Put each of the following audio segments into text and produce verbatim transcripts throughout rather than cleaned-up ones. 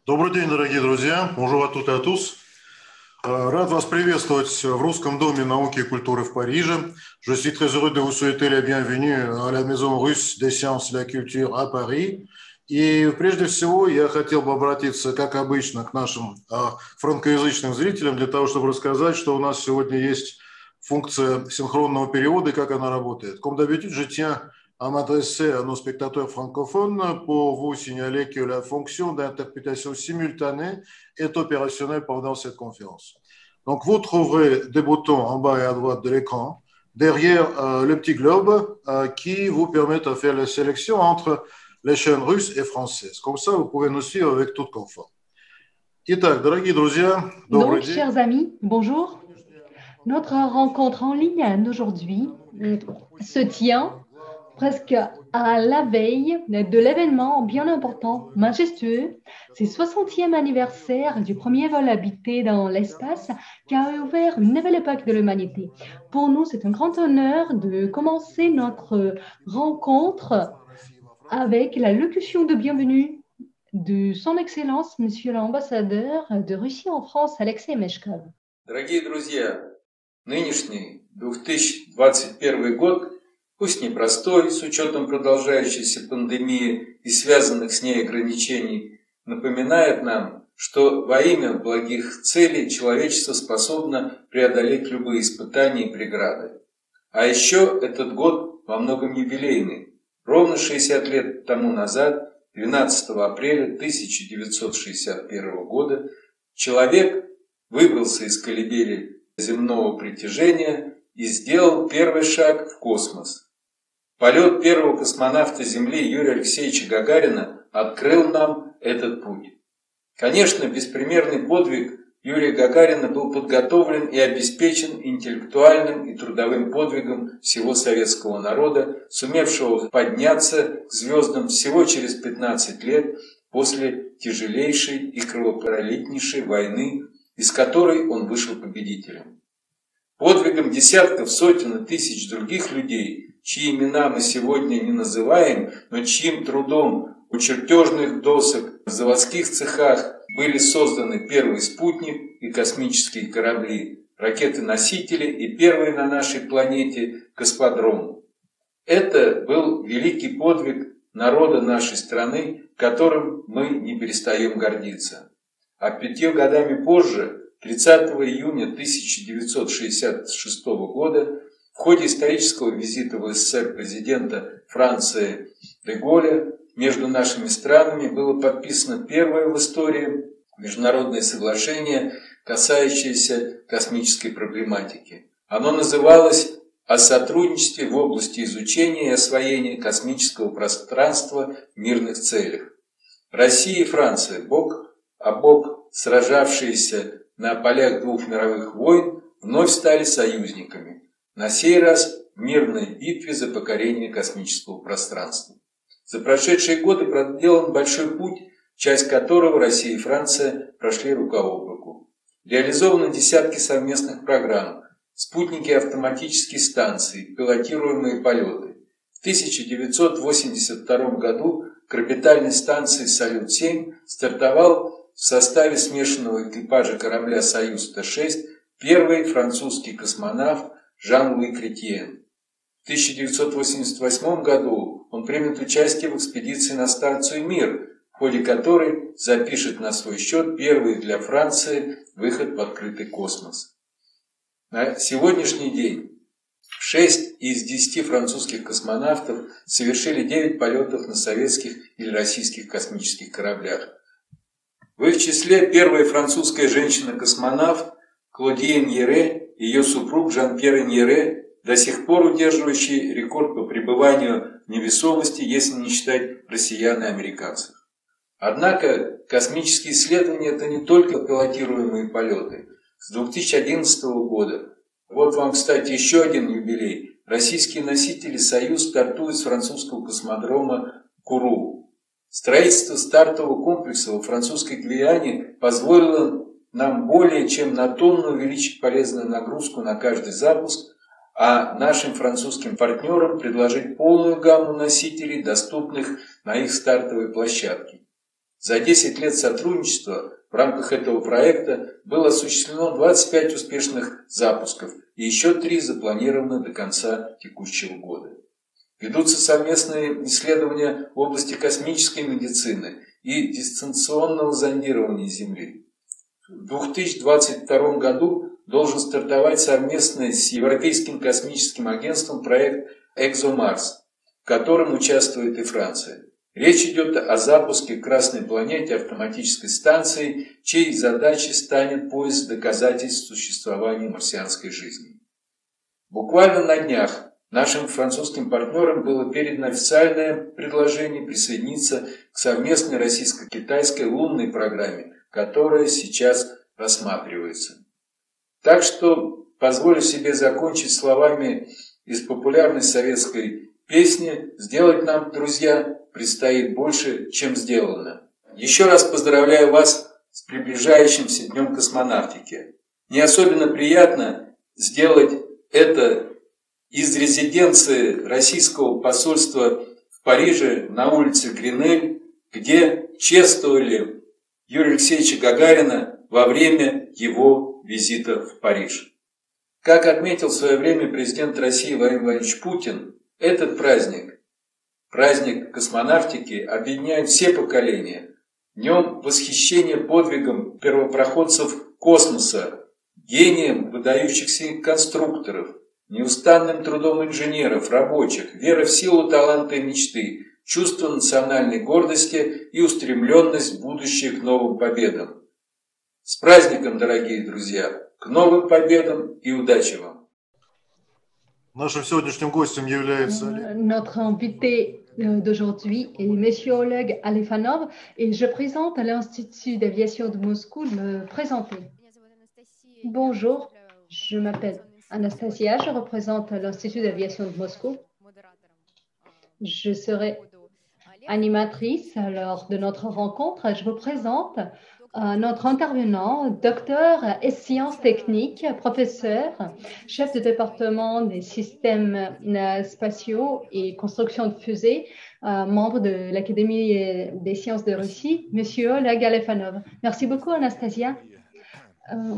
Добрый день, дорогие друзья. Bonjour à toutes et à tous. Рад вас приветствовать в Русском доме науки и культуры в Париже. Je suis très heureux de vous souhaiter la bienvenue à la Maison russe des sciences et de la culture à Paris. И прежде всего я хотел бы обратиться, как обычно, к нашим франкоязычным зрителям для того, чтобы рассказать, что у нас сегодня есть функция синхронного перевода и как она работает. Comme d'habitude, je tiens à m'adresser à nos spectateurs francophones pour vous signaler que la fonction d'interprétation simultanée est opérationnelle pendant cette conférence. Donc, vous trouverez des boutons en bas et à droite de l'écran, derrière euh, le petit globe euh, qui vous permettent de faire la sélection entre les chaînes russes et françaises. Comme ça, vous pouvez nous suivre avec tout confort. Итак, дорогие друзья, добрый Donc, день. chers amis, bonjour. Notre rencontre en ligne d'aujourd'hui se tient presque à la veille de l'événement bien important, majestueux, c'est le soixantième anniversaire du premier vol habité dans l'espace qui a ouvert une nouvelle époque de l'humanité. Pour nous, c'est un grand honneur de commencer notre rencontre avec la locution de bienvenue de son Excellence, Monsieur l'ambassadeur de Russie en France, Alexei Meshkov. Дорогие друзья, нынешний две тысячи двадцать первый год, пусть непростой, с учетом продолжающейся пандемии и связанных с ней ограничений, напоминает нам, что во имя благих целей человечество способно преодолеть любые испытания и преграды. А еще этот год во многом юбилейный. Ровно шестьдесят лет тому назад, двенадцатого апреля тысяча девятьсот шестьдесят первого года, человек выбрался из колыбели земного притяжения и сделал первый шаг в космос. Полет первого космонавта Земли Юрия Алексеевича Гагарина открыл нам этот путь. Конечно, беспримерный подвиг Юрия Гагарина был подготовлен и обеспечен интеллектуальным и трудовым подвигом всего советского народа, сумевшего подняться к звездам всего через пятнадцать лет после тяжелейшей и кровопролитнейшей войны, из которой он вышел победителем. Подвигом десятков, сотен и тысяч других людей, чьи имена мы сегодня не называем, но чьим трудом у чертежных досок в заводских цехах были созданы первый спутник и космические корабли, ракеты-носители и первый на нашей планете космодром. Это был великий подвиг народа нашей страны, которым мы не перестаем гордиться. А пятью годами позже, тридцатого июня тысяча девятьсот шестьдесят шестого года, в ходе исторического визита в СССР президента Франции де Голля между нашими странами было подписано первое в истории международное соглашение, касающееся космической проблематики. Оно называлось «О сотрудничестве в области изучения и освоения космического пространства в мирных целях». Россия и Франция, бок о бок сражавшиеся на полях двух мировых войн, вновь стали союзниками, на сей раз в мирной битве за покорение космического пространства. За прошедшие годы проделан большой путь, часть которого Россия и Франция прошли рука об руку. Реализованы десятки совместных программ, спутники автоматические станции, пилотируемые полеты. В тысяча девятьсот восемьдесят втором году к орбитальной станции «Салют-семь» стартовал в составе смешанного экипажа корабля «Союз-Т шесть» первый французский космонавт Жан-Луи Кретьен. В тысяча девятьсот восемьдесят восьмом году он примет участие в экспедиции на станцию «Мир», в ходе которой запишет на свой счет первый для Франции выход в открытый космос. На сегодняшний день шесть из десяти французских космонавтов совершили девять полетов на советских или российских космических кораблях. В их числе первая французская женщина-космонавт Клодия Ньере и ее супруг Жан-Пьер Ньере, до сих пор удерживающий рекорд по пребыванию в невесомости, если не считать россиян и американцев. Однако космические исследования – это не только пилотируемые полеты. С две тысячи одиннадцатого года, вот вам, кстати, еще один юбилей, российские носители «Союз» стартуют с французского космодрома Куру. Строительство стартового комплекса во французской Гвиане позволило нам более чем на тонну увеличить полезную нагрузку на каждый запуск, а нашим французским партнерам предложить полную гамму носителей, доступных на их стартовой площадке. За десять лет сотрудничества в рамках этого проекта было осуществлено двадцать пять успешных запусков и еще три запланированы до конца текущего года. Ведутся совместные исследования в области космической медицины и дистанционного зондирования Земли. В две тысячи двадцать втором году должен стартовать совместный с Европейским космическим агентством проект «Экзомарс», в котором участвует и Франция. Речь идет о запуске к Красной планете автоматической станции, чьей задачей станет поиск доказательств существования марсианской жизни. Буквально на днях нашим французским партнерам было передано официальное предложение присоединиться к совместной российско-китайской лунной программе, которая сейчас рассматривается. Так что позволю себе закончить словами из популярной советской песни: «Сделать нам, друзья, предстоит больше, чем сделано». Еще раз поздравляю вас с приближающимся Днем космонавтики. Не особенно приятно сделать это из резиденции российского посольства в Париже на улице Гринель, где чествовали Юрия Алексеевича Гагарина во время его визита в Париж. Как отметил в свое время президент России Владимир Владимирович Путин, этот праздник, праздник космонавтики, объединяет все поколения. В нем восхищение подвигом первопроходцев космоса, гением выдающихся конструкторов, неустанным трудом инженеров, рабочих, вера в силу таланта и мечты, чувство национальной гордости и устремленность в будущее к новым победам. С праздником, дорогие друзья! К новым победам и удачи вам! Нашим сегодняшним гостем является Notre invité d'aujourd'hui est Monsieur Oleg Alefanov et je présente à l'Institut d'aviation de Moscou de me présenter. Bonjour, je m'appelle Anastasia, je représente l'Institut d'aviation de Moscou. Je serai animatrice lors de notre rencontre. Je vous présente euh, notre intervenant, docteur et sciences techniques, professeur, chef de département des systèmes euh, spatiaux et construction de fusées, euh, membre de l'Académie des sciences de Russie, Monsieur Oleg Alefanov. Merci beaucoup, Anastasia. Euh,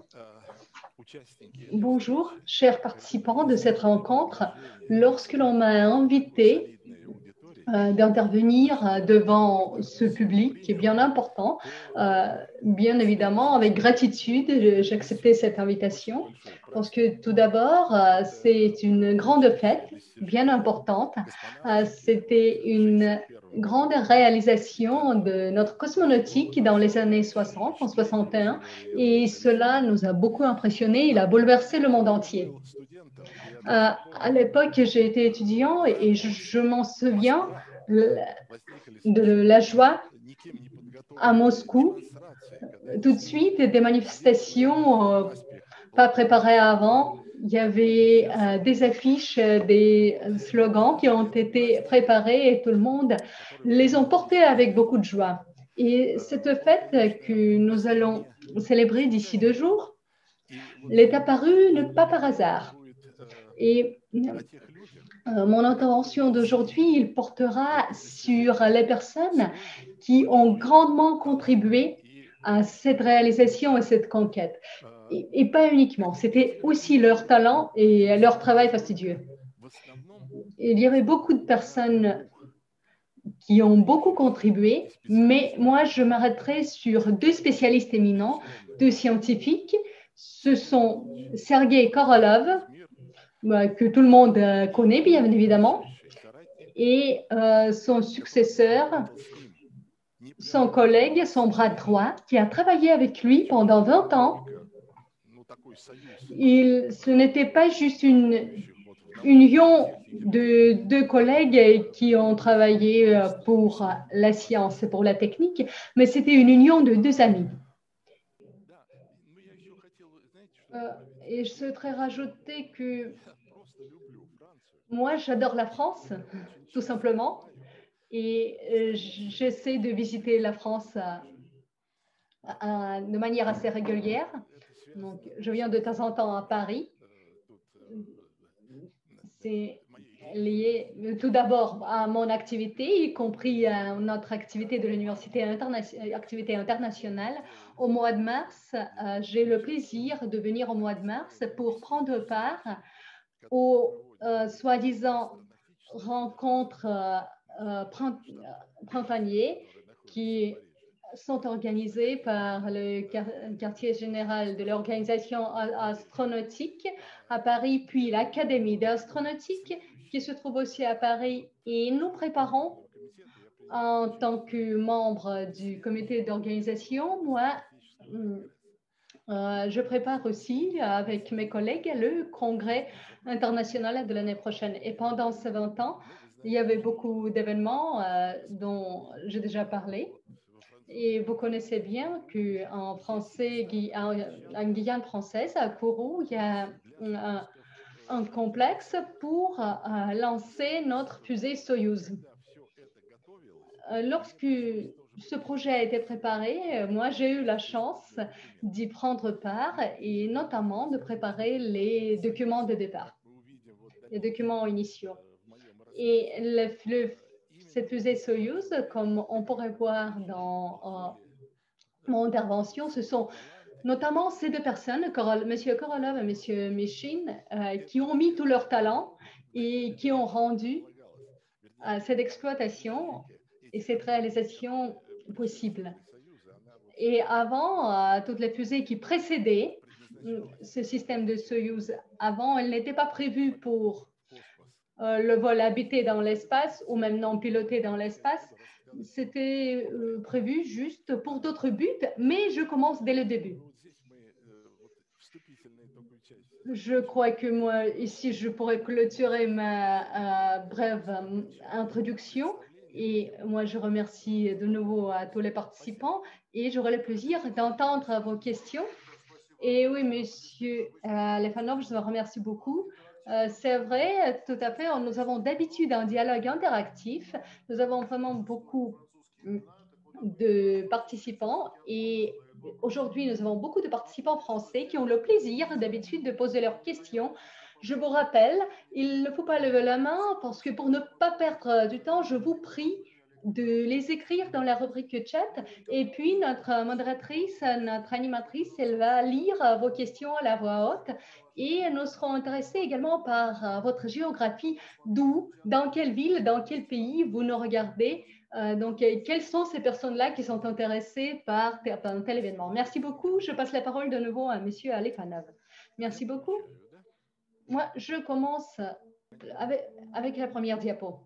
bonjour, chers participants de cette rencontre. Lorsque l'on m'a invité Euh, d'intervenir devant ce public qui est bien important. Euh, bien évidemment, avec gratitude, j'ai accepté cette invitation parce que tout d'abord, euh, c'est une grande fête bien importante. Euh, C'était une grande réalisation de notre cosmonautique dans les années soixante, en soixante et un, et cela nous a beaucoup impressionnés. Il a bouleversé le monde entier. Euh, à l'époque, j'ai été étudiant et je, je m'en souviens de la joie à Moscou. Tout de suite, des manifestations euh, pas préparées avant. Il y avait euh, des affiches, des slogans qui ont été préparés et tout le monde les ont portés avec beaucoup de joie. Et cette fête que nous allons célébrer d'ici deux jours, elle est apparue ne pas par hasard. Et euh, mon intervention d'aujourd'hui, il portera sur les personnes qui ont grandement contribué à cette réalisation et cette conquête. Et, et pas uniquement, c'était aussi leur talent et leur travail fastidieux. Il y avait beaucoup de personnes qui ont beaucoup contribué, mais moi, je m'arrêterai sur deux spécialistes éminents, deux scientifiques. Ce sont Sergei Korolev, que tout le monde connaît bien évidemment, et euh, son successeur, son collègue, son bras droit, qui a travaillé avec lui pendant vingt ans. Il, ce n'était pas juste une union de deux collègues qui ont travaillé pour la science et pour la technique, mais c'était une union de deux amis. Euh, et je souhaiterais rajouter que moi, j'adore la France, tout simplement, et euh, j'essaie de visiter la France à, à, de manière assez régulière. Donc, je viens de temps en temps à Paris. C'est lié tout d'abord à mon activité, y compris à notre activité de l'université internation activité internationale. Au mois de mars, euh, j'ai le plaisir de venir au mois de mars pour prendre part aux euh, soi-disant rencontres euh, euh, printanières qui sont organisées par le quartier général de l'organisation astronautique à Paris, puis l'Académie d'astronautique qui se trouve aussi à Paris. Et nous préparons, en tant que membre du comité d'organisation, moi, euh, je prépare aussi avec mes collègues le congrès international de l'année prochaine. Et pendant ces vingt ans, il y avait beaucoup d'événements euh, dont j'ai déjà parlé. Et vous connaissez bien qu'en français, en Guyane française, à Kourou, il y a un, un complexe pour uh, lancer notre fusée Soyouz. Uh, lorsque ce projet a été préparé, moi j'ai eu la chance d'y prendre part et notamment de préparer les documents de départ, les documents initiaux. Et le, le, cette fusée Soyouz, comme on pourrait voir dans uh, mon intervention, ce sont notamment ces deux personnes, M. Korolev et M. Mishin, euh, qui ont mis tout leur talent et qui ont rendu euh, cette exploitation et cette réalisation possible. Et avant, euh, toutes les fusées qui précédaient ce système de Soyouz, avant, elles n'étaient pas prévues pour euh, le vol habité dans l'espace ou même non piloté dans l'espace. C'était euh, prévu juste pour d'autres buts, mais je commence dès le début. Je crois que moi, ici, je pourrais clôturer ma euh, brève euh, introduction. Et moi, je remercie de nouveau à tous les participants et j'aurai le plaisir d'entendre vos questions. Et oui, Monsieur euh, Lefanov, je vous remercie beaucoup. Euh, c'est vrai, tout à fait. Nous avons d'habitude un dialogue interactif. Nous avons vraiment beaucoup de participants et aujourd'hui, nous avons beaucoup de participants français qui ont le plaisir d'habitude de poser leurs questions. Je vous rappelle, il ne faut pas lever la main parce que pour ne pas perdre du temps, je vous prie de les écrire dans la rubrique chat et puis notre modératrice, notre animatrice, elle va lire vos questions à la voix haute et nous serons intéressés également par votre géographie, d'où, dans quelle ville, dans quel pays vous nous regardez. Euh, donc, quelles sont ces personnes-là qui sont intéressées par, par un tel événement? Merci beaucoup. Je passe la parole de nouveau à M. Alefanov. Merci beaucoup. Moi, je commence avec, avec la première diapo.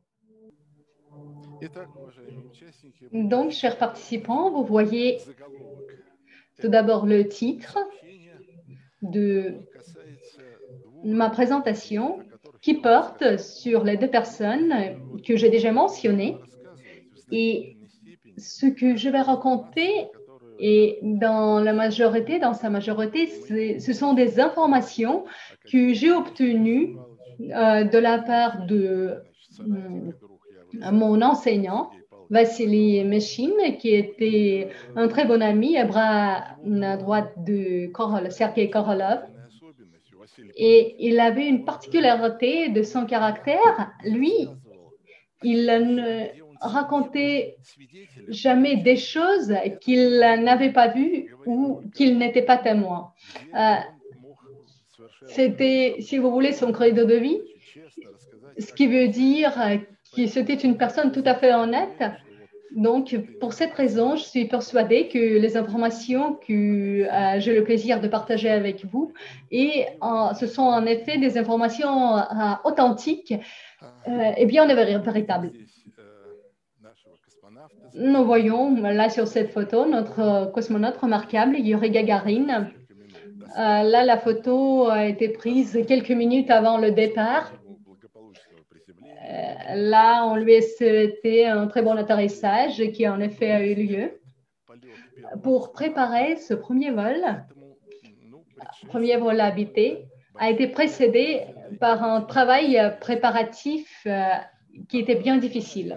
Donc, chers participants, vous voyez tout d'abord le titre de ma présentation qui porte sur les deux personnes que j'ai déjà mentionnées. Et ce que je vais raconter, et dans la majorité, dans sa majorité, ce sont des informations que j'ai obtenues euh, de la part de euh, mon enseignant, Vassili Mishin, qui était un très bon ami, à bras droite de Korolov, Sergei Korolev. Et il avait une particularité de son caractère. Lui, il ne racontait jamais des choses qu'il n'avait pas vues ou qu'il n'était pas témoin. Euh, C'était, si vous voulez, son credo de vie, ce qui veut dire que c'était une personne tout à fait honnête. Donc, pour cette raison, je suis persuadée que les informations que euh, j'ai le plaisir de partager avec vous, et euh, ce sont en effet des informations euh, authentiques euh, et bien véritables. Nous voyons là sur cette photo notre cosmonaute remarquable, Yuri Gagarin. Euh, là, la photo a été prise quelques minutes avant le départ. Euh, là, on lui a souhaité un très bon atterrissage qui en effet a eu lieu. Pour préparer ce premier vol, premier vol habité, a été précédé par un travail préparatif euh, qui était bien difficile.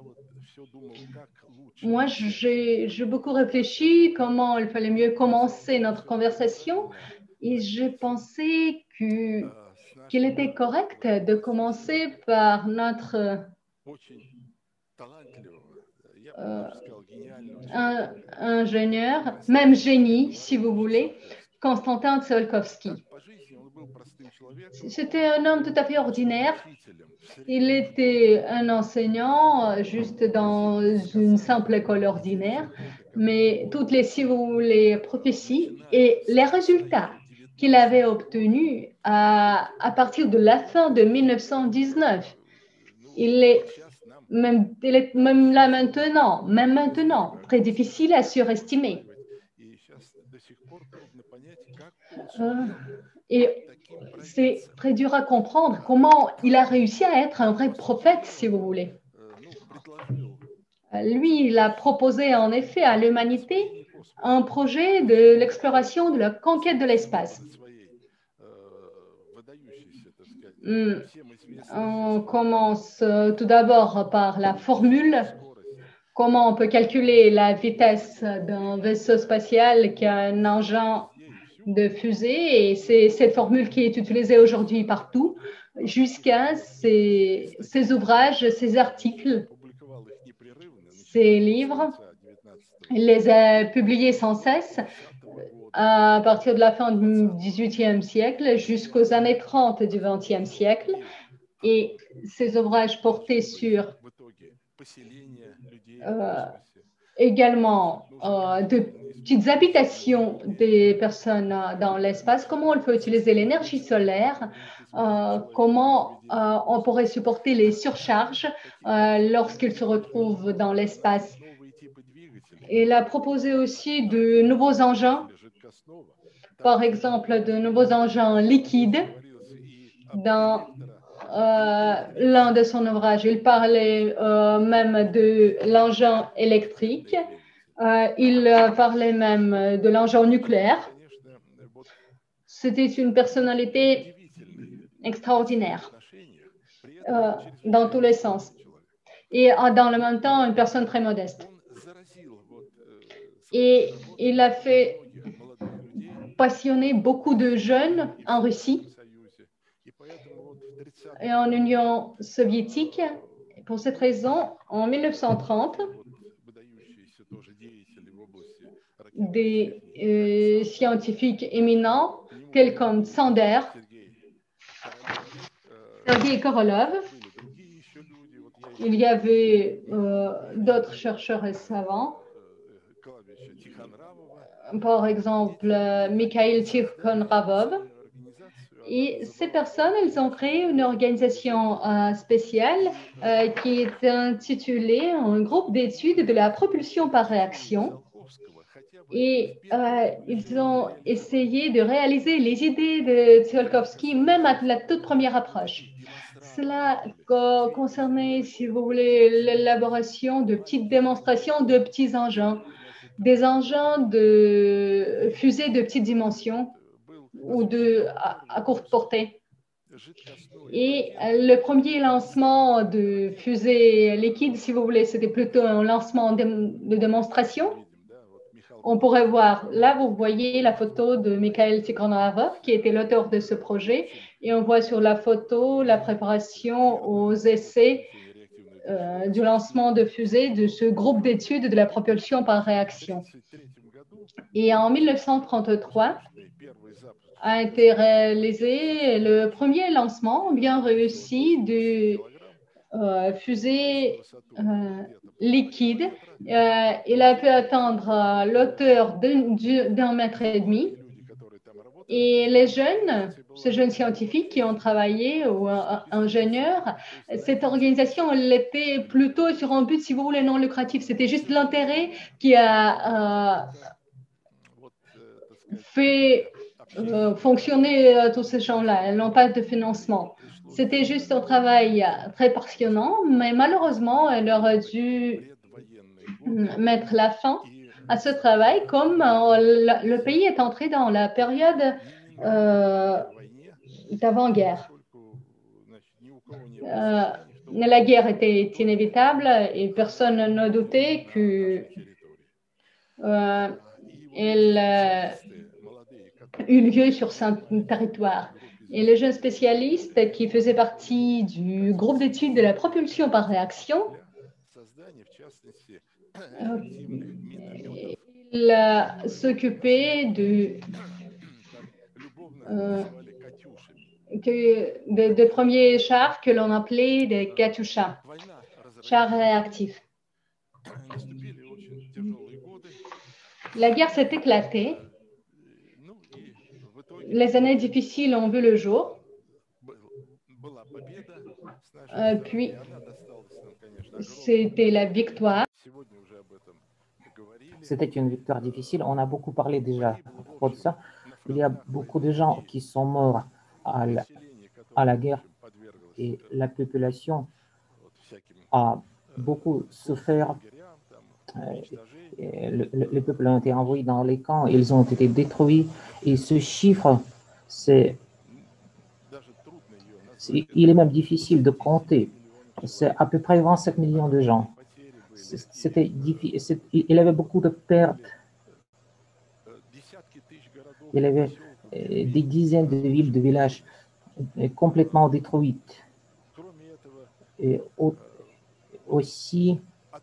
Moi, j'ai beaucoup réfléchi comment il fallait mieux commencer notre conversation et j'ai pensé que qu'il était correct de commencer par notre euh, un, ingénieur, même génie, si vous voulez, Konstantin Tsiolkovsky. C'était un homme tout à fait ordinaire. Il était un enseignant juste dans une simple école ordinaire, mais toutes les, si vous voulez, prophéties et les résultats qu'il avait obtenus à, à partir de la fin de mille neuf cent dix-neuf, il est même, il est même là maintenant, même maintenant, très difficile à surestimer. Euh, et c'est très dur à comprendre comment il a réussi à être un vrai prophète, si vous voulez. Lui, il a proposé en effet à l'humanité un projet de l'exploration, de la conquête de l'espace. On commence tout d'abord par la formule. Comment on peut calculer la vitesse d'un vaisseau spatial qui a un engin de fusée, et c'est cette formule qui est utilisée aujourd'hui partout, jusqu'à ces, ces ouvrages, ces articles, ces livres. Il les a publiés sans cesse à partir de la fin du dix-huitième siècle jusqu'aux années trente du vingtième siècle. Et ces ouvrages portaient sur euh, également euh, de petites habitations des personnes dans l'espace, comment on peut utiliser l'énergie solaire, euh, comment euh, on pourrait supporter les surcharges euh, lorsqu'ils se retrouvent dans l'espace. Il a proposé aussi de nouveaux engins, par exemple de nouveaux engins liquides. Dans euh, l'un de son ouvrage, il parlait euh, même de l'engin électrique. Euh, il parlait même de l'engin nucléaire. C'était une personnalité extraordinaire euh, dans tous les sens. Et dans le même temps, une personne très modeste. Et il a fait passionner beaucoup de jeunes en Russie et en Union soviétique. Pour cette raison, en mille neuf cent trente, des euh, scientifiques éminents tels comme Sander, Sergei Korolev, il y avait euh, d'autres chercheurs et savants, par exemple Mikhail Tikhonravov. Et ces personnes, elles ont créé une organisation euh, spéciale euh, qui est intitulée un groupe d'études de la propulsion par réaction. Et euh, ils ont essayé de réaliser les idées de Tsiolkovsky, même à la toute première approche. Cela co concernait, si vous voulez, l'élaboration de petites démonstrations de petits engins, des engins de fusées de petites dimensions ou de, à, à courte portée. Et le premier lancement de fusée liquide, si vous voulez, c'était plutôt un lancement de, de démonstration. On pourrait voir, là, vous voyez la photo de Mikhail Tikhonravov, qui était l'auteur de ce projet, et on voit sur la photo la préparation aux essais euh, du lancement de fusée de ce groupe d'études de la propulsion par réaction. Et en mille neuf cent trente-trois, a été réalisé le premier lancement bien réussi de euh, fusée euh, liquide. Euh, il a pu atteindre l'auteur d'un mètre et demi. Et les jeunes, ces jeunes scientifiques qui ont travaillé ou euh, ingénieurs, cette organisation, elle était plutôt sur un but, si vous voulez, non lucratif. C'était juste l'intérêt qui a euh, fait euh, fonctionner euh, tous ces gens-là. Elles n'ont pas de financement. C'était juste un travail très passionnant, mais malheureusement, elle aurait dû mettre la fin à ce travail, comme euh, le, le pays est entré dans la période euh, d'avant-guerre. Euh, la guerre était inévitable et personne ne doutait que euh, elle euh, eut lieu sur son territoire. Et le jeune spécialiste qui faisait partie du groupe d'études de la propulsion par réaction, euh, il euh, s'occupait de, euh, que, de, de premiers chars que l'on appelait des Katyusha, chars réactifs. La guerre s'est éclatée. Les années difficiles ont vu le jour. Euh, puis, c'était la victoire. C'était une victoire difficile. On a beaucoup parlé déjà à propos de ça. Il y a beaucoup de gens qui sont morts à la, à la guerre et la population a beaucoup souffert. Le, le, les peuples ont été envoyés dans les camps, ils ont été détruits. Et ce chiffre, c'est, c'est, il est même difficile de compter. C'est à peu près vingt-sept millions de gens. C'était difficile. Il y avait beaucoup de pertes. Il y avait des dizaines de villes, de villages complètement détruites. Et aussi,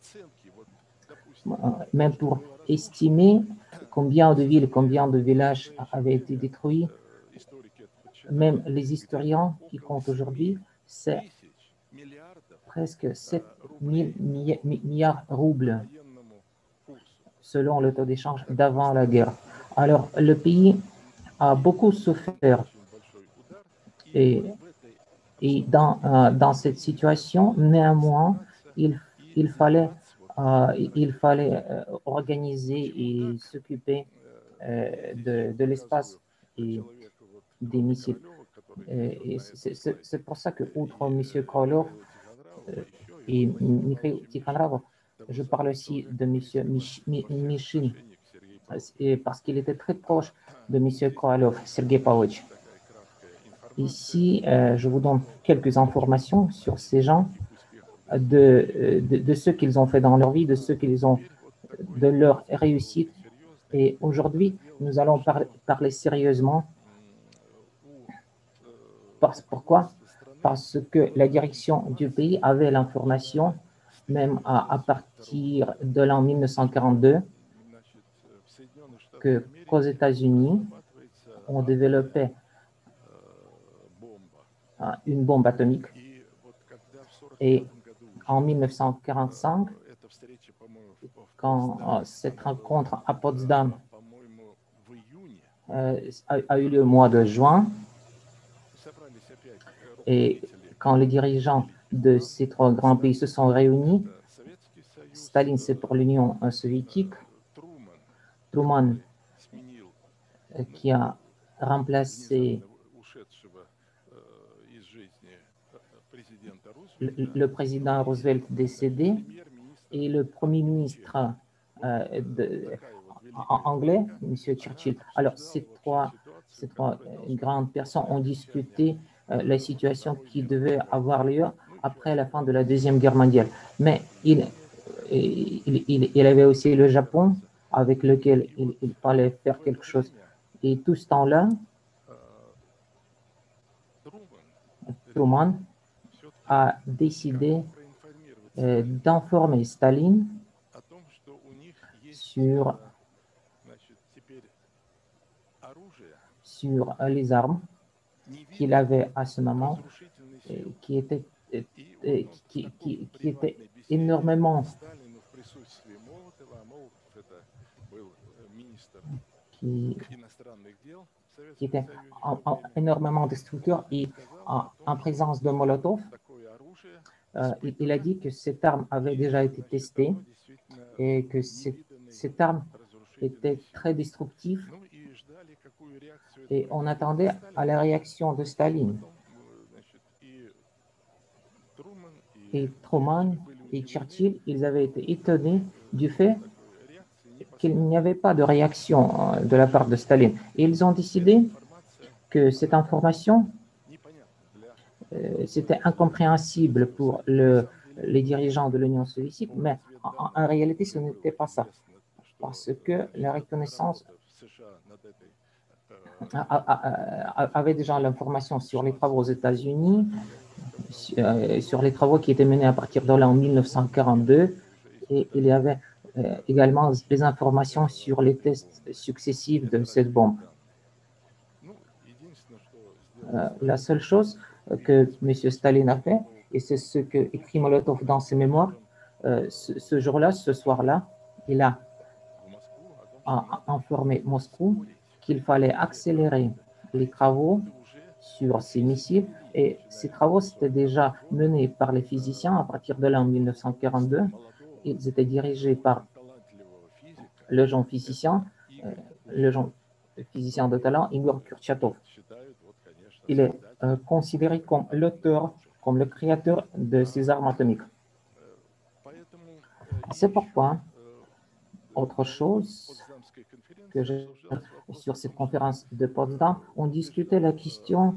même pour estimer combien de villes, combien de villages avaient été détruits, même les historiens qui comptent aujourd'hui, c'est presque sept mille milliards de roubles selon le taux d'échange d'avant la guerre. Alors, le pays a beaucoup souffert et, et dans, euh, dans cette situation, néanmoins, il, il fallait, euh, il fallait euh, organiser et s'occuper euh, de, de l'espace et des missiles. Et, et c'est pour ça que, outre M. Krolov euh, et Mikhail Tikhanov, je parle aussi de M. Mishin, parce qu'il était très proche de M. Krolov, Sergei Pavlovitch. Ici, euh, je vous donne quelques informations sur ces gens, de, de, de ce qu'ils ont fait dans leur vie, de ce qu'ils ont, de leur réussite. Et aujourd'hui, nous allons par, parler sérieusement. Parce, pourquoi? Parce que la direction du pays avait l'information, même à, à partir de l'an mille neuf cent quarante-deux, que, qu'aux États-Unis, on développait une bombe atomique. Et en mille neuf cent quarante-cinq, quand euh, cette rencontre à Potsdam euh, a, a eu lieu au mois de juin, et quand les dirigeants de ces trois grands pays se sont réunis, Staline, c'est pour l'Union soviétique, Truman, qui a remplacé le, le président Roosevelt décédé, et le premier ministre euh, de, en anglais, M. Churchill. Alors, ces trois, ces trois euh, grandes personnes ont discuté euh, la situation qui devait avoir lieu après la fin de la Deuxième Guerre mondiale. Mais il, il, il, il avait aussi le Japon, avec lequel il, il fallait faire quelque chose. Et tout ce temps-là, Truman a décidé euh, d'informer Staline sur, sur les armes qu'il avait à ce moment, et qui étaient, et qui, qui, qui étaient énormément qui, qui était en, en, énormément destructeur, et en, en présence de Molotov, euh, il, il a dit que cette arme avait déjà été testée et que cette, cette arme était très destructive, et on attendait à la réaction de Staline. Et Truman et Churchill, ils avaient été étonnés du fait qu'il n'y avait pas de réaction de la part de Staline. Et ils ont décidé que cette information, euh, c'était incompréhensible pour le, les dirigeants de l'Union soviétique, mais en, en réalité, ce n'était pas ça. Parce que la reconnaissance avait déjà l'information sur les travaux aux États-Unis, sur les travaux qui étaient menés à partir de là en mille neuf cent quarante-deux, et il y avait également des informations sur les tests successifs de cette bombe. La seule chose que M. Staline a fait, et c'est ce que écrit Molotov dans ses mémoires, ce, ce jour-là, ce soir-là, il a a informé Moscou qu'il fallait accélérer les travaux sur ces missiles, et ces travaux s'étaient déjà menés par les physiciens à partir de là en mille neuf cent quarante-deux. Ils étaient dirigés par le jeune physicien, le jeune physicien de talent, Igor Kurchatov. Il est euh, considéré comme l'auteur, comme le créateur de ces armes atomiques. C'est pourquoi, autre chose que je, sur cette conférence de Potsdam, on discutait la question,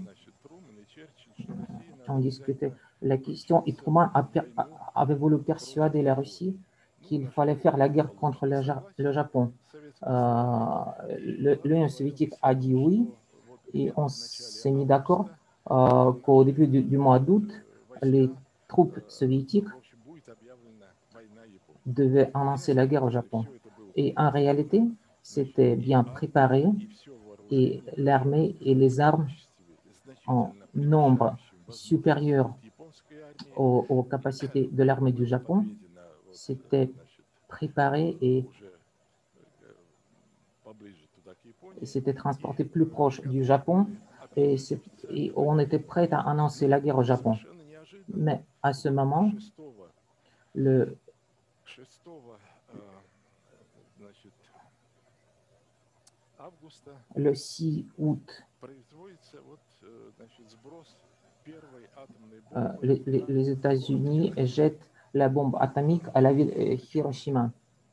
on discutait la question, et Truman avait voulu persuader la Russie qu'il fallait faire la guerre contre le, le Japon. Euh, L'Union soviétique a dit oui, et on s'est mis d'accord euh, qu'au début du, du mois d'août, les troupes soviétiques devaient annoncer la guerre au Japon. Et en réalité, c'était bien préparé, et l'armée et les armes en nombre supérieur aux, aux capacités de l'armée du Japon, c'était préparé et, et c'était transporté plus proche du Japon, et, et on était prêt à annoncer la guerre au Japon. Mais à ce moment, le Le six août, euh, les, les, les États-Unis jettent la bombe atomique à la ville de Hiroshima.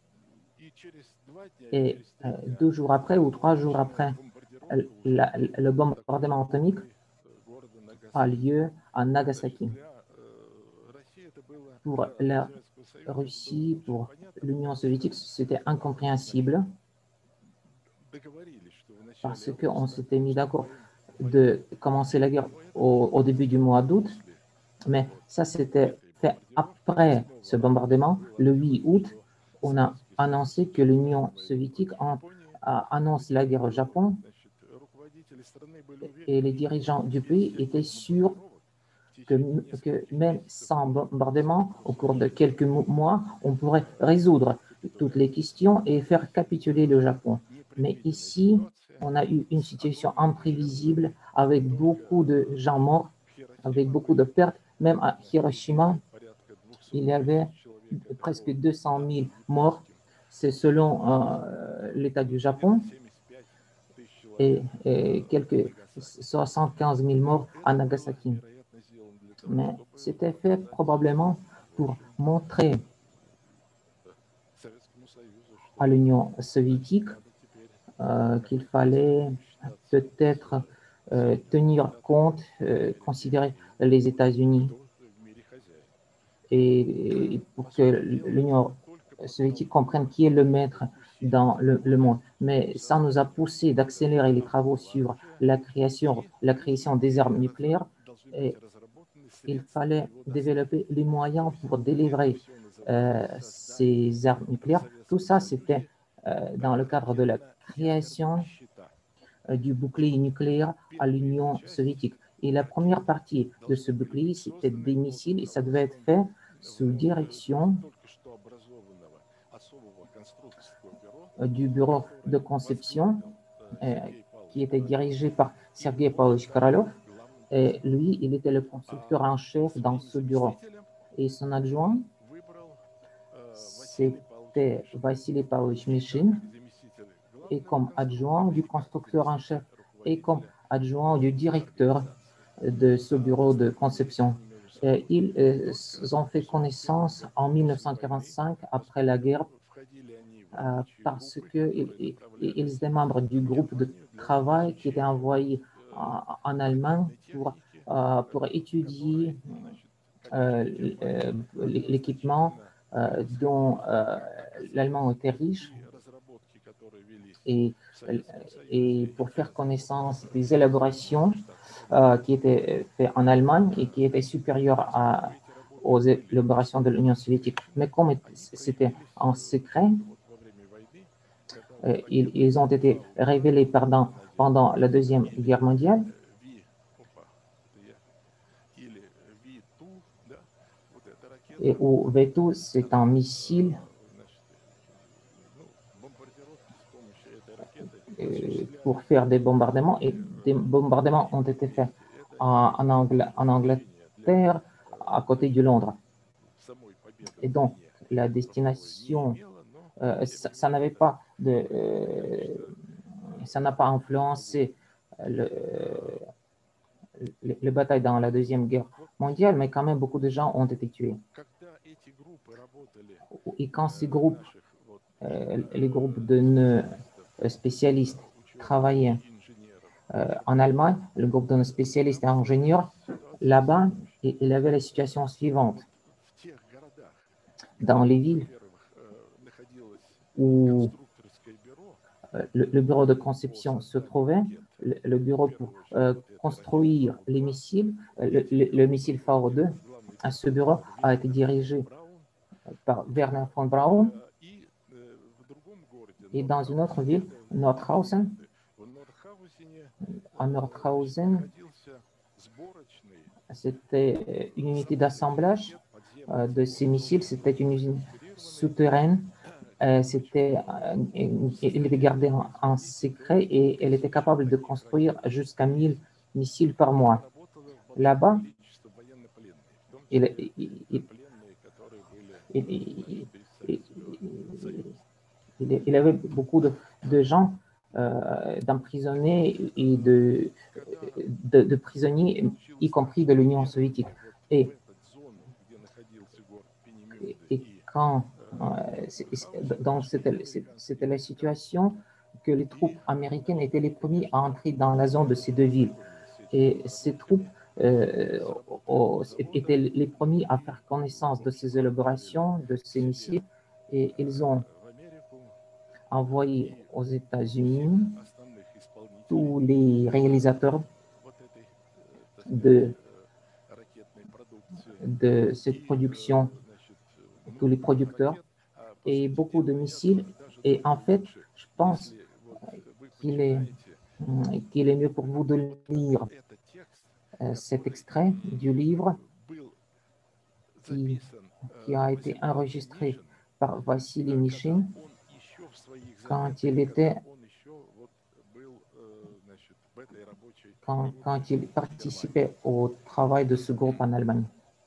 Et euh, deux jours après ou trois jours après, la, le bombardement atomique a lieu à Nagasaki. Pour la Russie, pour l'Union soviétique, c'était incompréhensible, parce qu'on s'était mis d'accord de commencer la guerre au, au début du mois d'août, mais ça s'était fait après ce bombardement. Le huit août, on a annoncé que l'Union soviétique en, a annoncé la guerre au Japon, et les dirigeants du pays étaient sûrs que, que même sans bombardement, au cours de quelques mois, on pourrait résoudre toutes les questions et faire capituler le Japon. Mais ici, on a eu une situation imprévisible avec beaucoup de gens morts, avec beaucoup de pertes. Même à Hiroshima, il y avait presque deux cent mille morts. C'est selon euh, l'État du Japon, et, et quelques soixante-quinze mille morts à Nagasaki. Mais c'était fait probablement pour montrer à l'Union soviétique euh, qu'il fallait peut-être euh, tenir compte, euh, considérer les États-Unis, et, et pour que l'Union soviétique comprenne qui est le maître dans le, le monde. Mais ça nous a poussé d'accélérer les travaux sur la création, la création des armes nucléaires, et il fallait développer les moyens pour délivrer euh, ces armes nucléaires. Tout ça, c'était euh, dans le cadre de la création euh, du bouclier nucléaire à l'Union soviétique. Et la première partie de ce bouclier, c'était des missiles, et ça devait être fait sous direction euh, du bureau de conception euh, qui était dirigé par Sergei Pavlovich Korolev. Et lui, il était le constructeur en chef dans ce bureau. Et son adjoint, c'était Vassili Pavlovich Mishin. Et comme adjoint du constructeur en chef et comme adjoint du directeur de ce bureau de conception. Et ils euh, ont fait connaissance en mille neuf cent quarante-cinq, après la guerre, euh, parce qu'ils ils étaient membres du groupe de travail qui était envoyé en, en Allemagne pour, euh, pour étudier euh, l'équipement euh, dont euh, l'Allemagne était riche. Et, et pour faire connaissance des élaborations euh, qui étaient faites en Allemagne et qui étaient supérieures à, aux élaborations de l'Union soviétique. Mais comme c'était en secret, euh, ils, ils ont été révélés pendant, pendant la Deuxième Guerre mondiale. Et où V deux, c'est un missile euh, pour faire des bombardements. Et des bombardements ont été faits en, en, Angl en Angleterre, à côté de Londres. Et donc, la destination, euh, ça, ça n'avait pas de... Euh, ça n'a pas influencé le, les, les batailles dans la Deuxième Guerre mondiale, mais quand même, beaucoup de gens ont été tués. Et quand ces groupes, euh, les groupes de nos spécialistes travaillaient euh, en Allemagne, le groupe de nos spécialistes et ingénieurs, là-bas, il y avait la situation suivante. Dans les villes où le, le bureau de conception se trouvait, le, le bureau pour euh, construire les missiles, le, le, le missile V A deux, ce bureau a été dirigé par Werner von Braun. Et dans une autre ville, Nordhausen, à Nordhausen, c'était une unité d'assemblage euh, de ces missiles, c'était une usine souterraine. Euh, c'était, euh, il était gardé en, en secret et elle était capable de construire jusqu'à mille missiles par mois. Là-bas, il, il, il, il, il, il avait beaucoup de, de gens euh, d'emprisonnés et de, de, de prisonniers, y compris de l'Union soviétique. Et, et quand donc c'était la situation que les troupes américaines étaient les premiers à entrer dans la zone de ces deux villes. Et ces troupes euh, étaient les premiers à faire connaissance de ces élaborations, de ces missiles, et ils ont envoyé aux États-Unis tous les réalisateurs de, de cette production, tous les producteurs, et beaucoup de missiles. Et en fait, je pense qu'il est, qu'il est mieux pour vous de lire euh, cet extrait du livre qui, qui a été enregistré par Vassili Mishin quand il était quand, quand il participait au travail de ce groupe en Allemagne.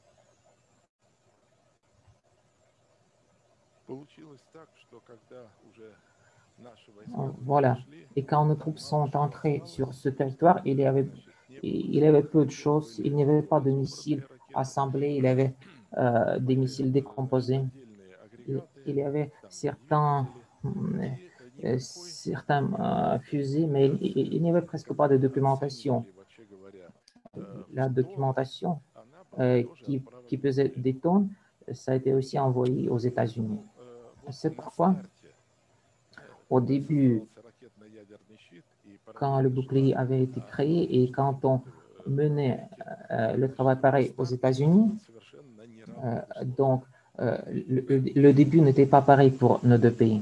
Voilà. Et quand nos troupes sont entrées sur ce territoire, il y avait, il y avait peu de choses. Il n'y avait pas de missiles assemblés. Il y avait euh, des missiles décomposés. Il, il y avait certains, euh, certains euh, fusils, mais il, il n'y avait presque pas de documentation. La documentation euh, qui, qui pesait des tonnes, ça a été aussi envoyé aux États-Unis. C'est pourquoi, au début, quand le bouclier avait été créé et quand on menait euh, le travail pareil aux États-Unis, euh, donc euh, le, le début n'était pas pareil pour nos deux pays.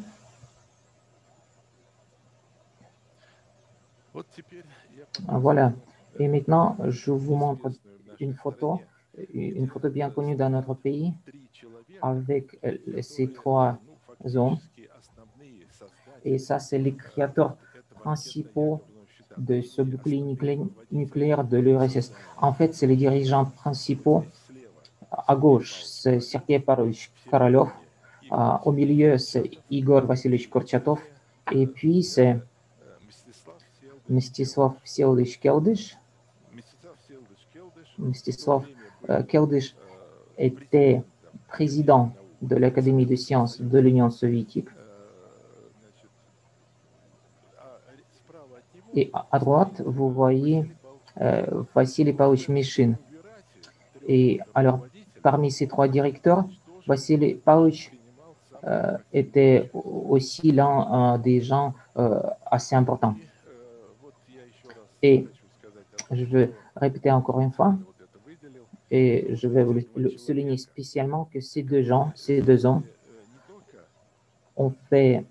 Voilà. Et maintenant, je vous montre une photo, une photo bien connue dans notre pays, avec ces trois hommes. Et ça, c'est les créateurs principaux de ce bouclier nucléaire de l'U R S S. En fait, c'est les dirigeants principaux. À gauche, c'est Sergei Pavlovich Korolev. Au milieu, c'est Igor Vassilievich Kurchatov. Et puis, c'est Mstislav Vsevolodovich Keldysh. Mstislav euh, Keldysh était président de l'Académie des sciences de l'Union soviétique. Et à droite, vous voyez euh, Vassili Pavlovich Mishin. Et alors, parmi ces trois directeurs, Vassili Pavlovich euh, était aussi l'un euh, des gens euh, assez importants. Et je veux répéter encore une fois, et je vais vous le souligner spécialement que ces deux gens, ces deux hommes, ont fait,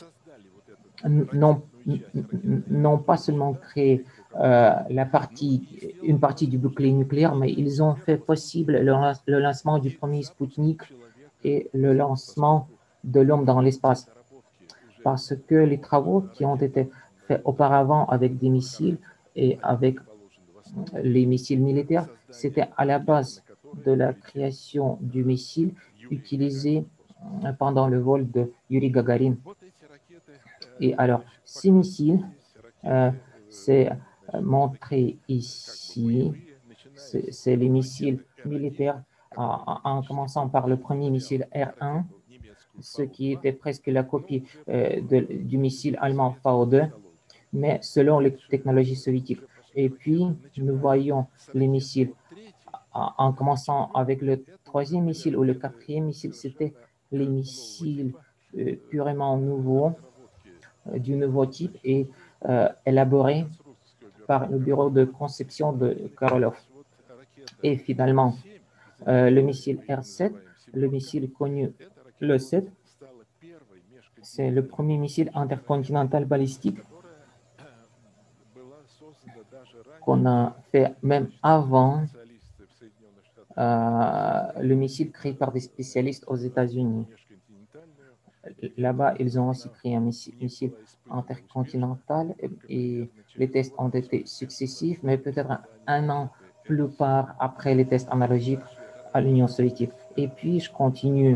non, non pas seulement créé euh, la partie, une partie du bouclier nucléaire, mais ils ont fait possible le, le lancement du premier Spoutnik et le lancement de l'homme dans l'espace. Parce que les travaux qui ont été faits auparavant avec des missiles et avec les missiles militaires, c'était à la base de la création du missile utilisé pendant le vol de Yuri Gagarin. Et alors, ces missiles, euh, c'est montré ici, c'est les missiles militaires, en, en commençant par le premier missile R un, ce qui était presque la copie euh, de, du missile allemand V O deux, mais selon les technologies soviétiques. Et puis, nous voyons les missiles, en, en commençant avec le troisième missile ou le quatrième missile, c'était les missiles euh, purement nouveaux, euh, du nouveau type et euh, élaborés par le bureau de conception de Korolev. Et finalement, euh, le missile R sept, le missile connu le sept, c'est le premier missile intercontinental balistique qu'on a fait même avant euh, le missile créé par des spécialistes aux États-Unis. Là-bas, ils ont aussi créé un missile, missile intercontinental et, et les tests ont été successifs, mais peut-être un, un an plus tard, après les tests analogiques à l'Union soviétique. Et puis, je continue.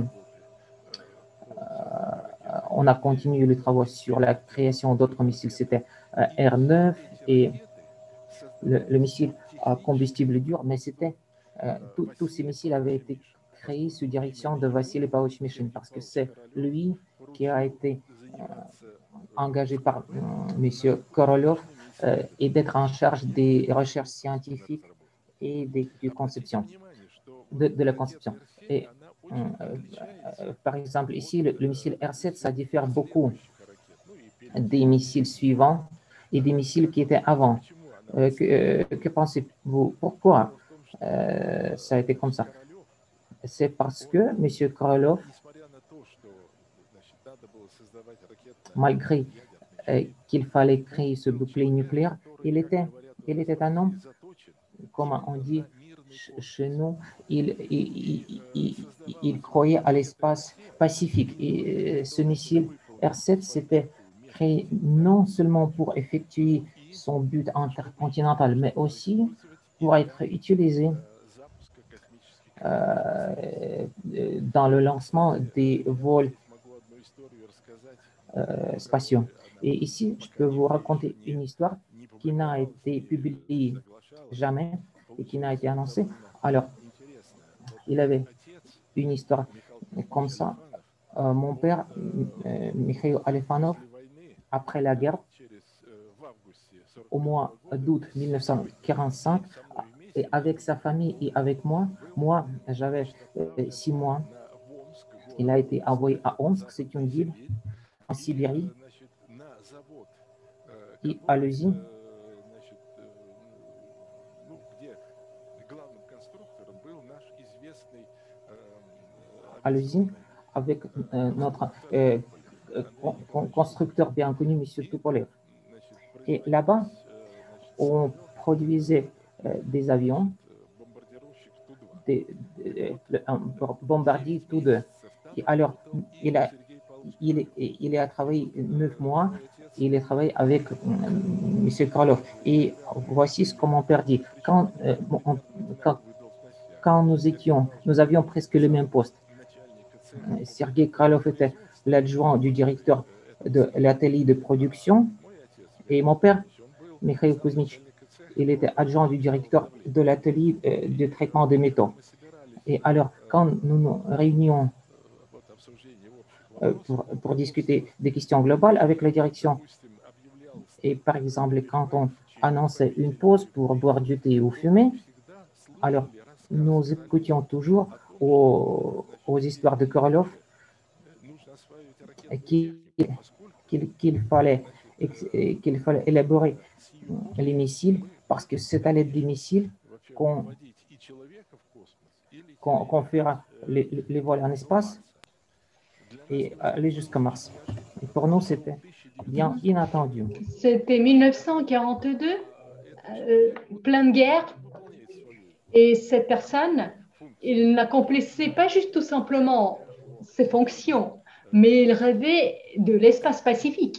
Euh, on a continué les travaux sur la création d'autres missiles. C'était euh, R neuf et le, le missile à combustible dur, mais c'était euh, tous ces missiles avaient été créés sous direction de Vassily Pavlovich Mishin parce que c'est lui qui a été euh, engagé par euh, M. Korolev euh, et d'être en charge des recherches scientifiques et des, de, conception, de, de la conception. Et euh, euh, par exemple, ici, le, le missile R sept, ça diffère beaucoup des missiles suivants et des missiles qui étaient avant. Euh, que, euh, que pensez-vous? Pourquoi euh, ça a été comme ça? C'est parce que M. Korolev, malgré euh, qu'il fallait créer ce bouclier nucléaire, il était, il était un homme, comme on dit chez nous, il, il, il, il, il croyait à l'espace pacifique. Et ce missile R sept, c'était créé non seulement pour effectuer son but intercontinental, mais aussi pour être utilisé euh, dans le lancement des vols euh, spatiaux. Et ici, je peux vous raconter une histoire qui n'a été publiée jamais et qui n'a été annoncée. Alors, il avait une histoire comme ça. Euh, mon père, euh, Mikhail Alefanov, après la guerre, au mois d'août mille neuf cent quarante-cinq, et avec sa famille et avec moi, moi, j'avais euh, six mois. Il a été envoyé à Omsk, c'est une ville en Sibérie, et à l'usine. À l'usine avec euh, notre euh, con constructeur bien connu, M. Tupolev. Et là-bas, on produisait euh, des avions, des, des, des, un bombardier tout deux. Et alors, il a, il, il a travaillé neuf mois, il a travaillé avec euh, M. Korolev. Et voici ce que mon père dit. Quand, euh, on, quand, quand nous étions, nous avions presque le même poste. Sergei Korolev était l'adjoint du directeur de l'atelier de production et mon père, Mikhail Kuzmich, il était adjoint du directeur de l'atelier euh, de traitement des métaux. Et alors, quand nous nous réunions euh, pour, pour discuter des questions globales avec la direction, et par exemple, quand on annonçait une pause pour boire du thé ou fumer, alors nous écoutions toujours aux, aux histoires de Korolev qu'il qu'il qu'il fallait, qu'il fallait élaborer les missiles parce que c'est à l'aide des missiles qu'on qu'on qu'on fera les, les vols en espace et aller jusqu'à Mars. Et pour nous, c'était bien inattendu. C'était mille neuf cent quarante-deux, euh, pleine guerre, et cette personne, il n'accomplissait pas juste tout simplement ses fonctions, mais il rêvait de l'espace pacifique.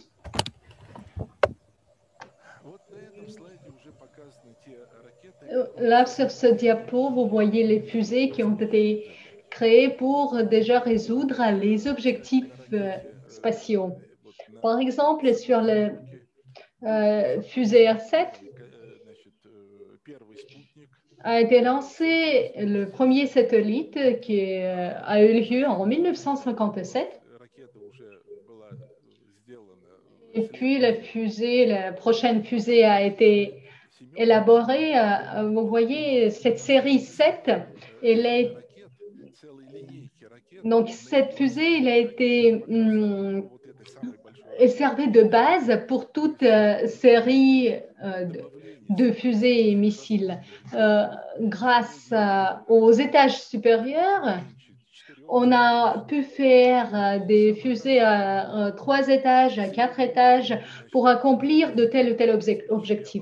Là, sur ce diapo, vous voyez les fusées qui ont été créées pour déjà résoudre les objectifs euh, spatiaux. Par exemple, sur le euh, fusée R sept, a été lancé le premier satellite qui euh, a eu lieu en mille neuf cent cinquante-sept. Et puis la fusée, la prochaine fusée a été élaborée. Euh, vous voyez, cette série sept, elle est... donc cette fusée, elle a été... Hum, elle servait de base pour toute euh, série euh, de, de fusées et missiles. Euh, grâce euh, aux étages supérieurs, on a pu faire euh, des fusées à euh, trois étages, à quatre étages pour accomplir de tel ou tel objectif.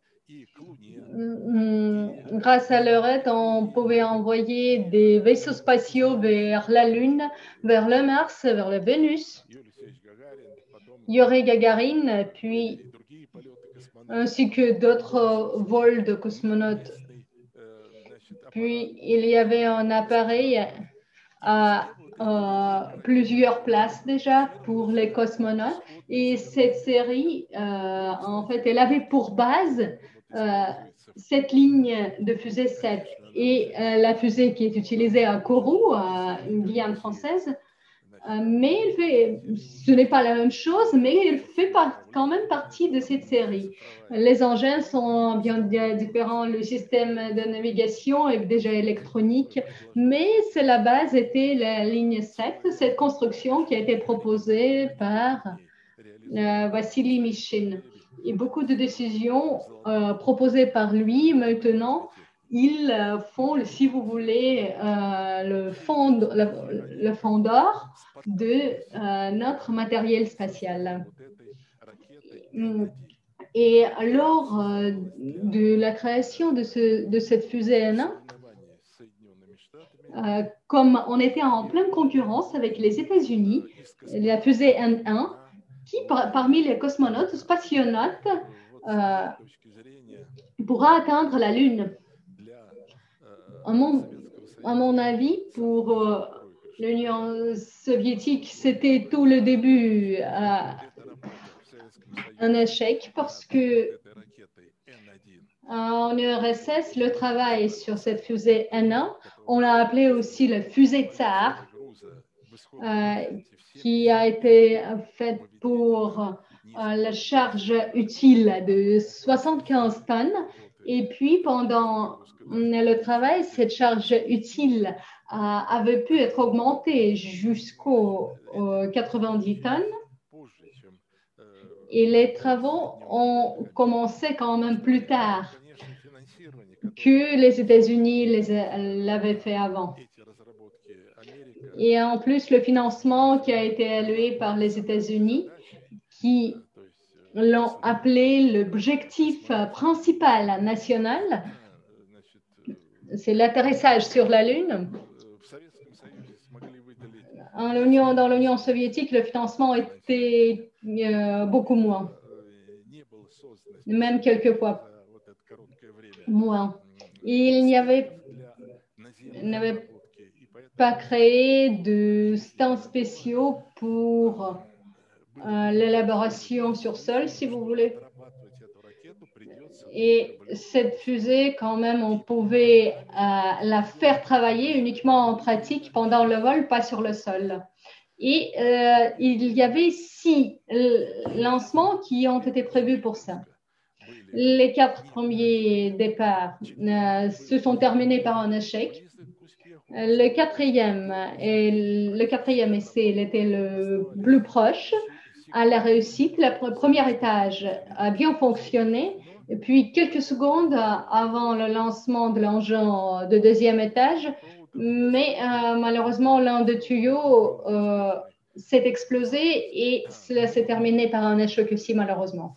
Grâce à leur aide, on pouvait envoyer des vaisseaux spatiaux vers la Lune, vers le Mars, vers la Vénus. Yuri Gagarin, puis ainsi que d'autres vols de cosmonautes. Puis il y avait un appareil à, à plusieurs places déjà pour les cosmonautes. Et cette série, euh, en fait, elle avait pour base euh, cette ligne de fusée sept. Et euh, la fusée qui est utilisée à Kourou, euh, une Guyane française, Euh, mais il fait, ce n'est pas la même chose, mais il fait par, quand même partie de cette série. Les engins sont bien différents, le système de navigation est déjà électronique, mais c'est la base était la ligne sept, cette construction qui a été proposée par euh, Vassili Mishin. Et beaucoup de décisions euh, proposées par lui maintenant. Ils font, si vous voulez, euh, le fond, le, le fond d'or de euh, notre matériel spatial. Et lors euh, de la création de, ce, de cette fusée N un, euh, comme on était en pleine concurrence avec les États-Unis, la fusée N un, qui par, parmi les cosmonautes, spationautes, euh, pourra atteindre la Lune. À mon, à mon avis, pour euh, l'Union soviétique, c'était tout le début euh, un échec parce que en U R S S, le travail sur cette fusée N un, on l'a appelé aussi la fusée Tsar, euh, qui a été faite pour euh, la charge utile de soixante-quinze tonnes. Et puis, pendant le travail, cette charge utile euh, avait pu être augmentée jusqu'aux quatre-vingt-dix tonnes. Et les travaux ont commencé quand même plus tard que les États-Unis l'avaient fait avant. Et en plus, le financement qui a été alloué par les États-Unis, qui l'ont appelé l'objectif principal national, c'est l'atterrissage sur la Lune. En l'Union, dans l'Union soviétique, le financement était euh, beaucoup moins, même quelquefois moins. Il n'y avait, n'avait pas créé de stands spéciaux pour euh, l'élaboration sur sol, si vous voulez. Et cette fusée, quand même, on pouvait euh, la faire travailler uniquement en pratique pendant le vol, pas sur le sol. Et euh, il y avait six lancements qui ont été prévus pour ça. Les quatre premiers départs euh, se sont terminés par un échec. Le quatrième, et le quatrième essai il était le plus proche à la réussite. Le premier étage a bien fonctionné. Et puis, quelques secondes avant le lancement de l'engin de deuxième étage, mais euh, malheureusement, l'un des tuyaux euh, s'est explosé et cela s'est terminé par un échec aussi, malheureusement.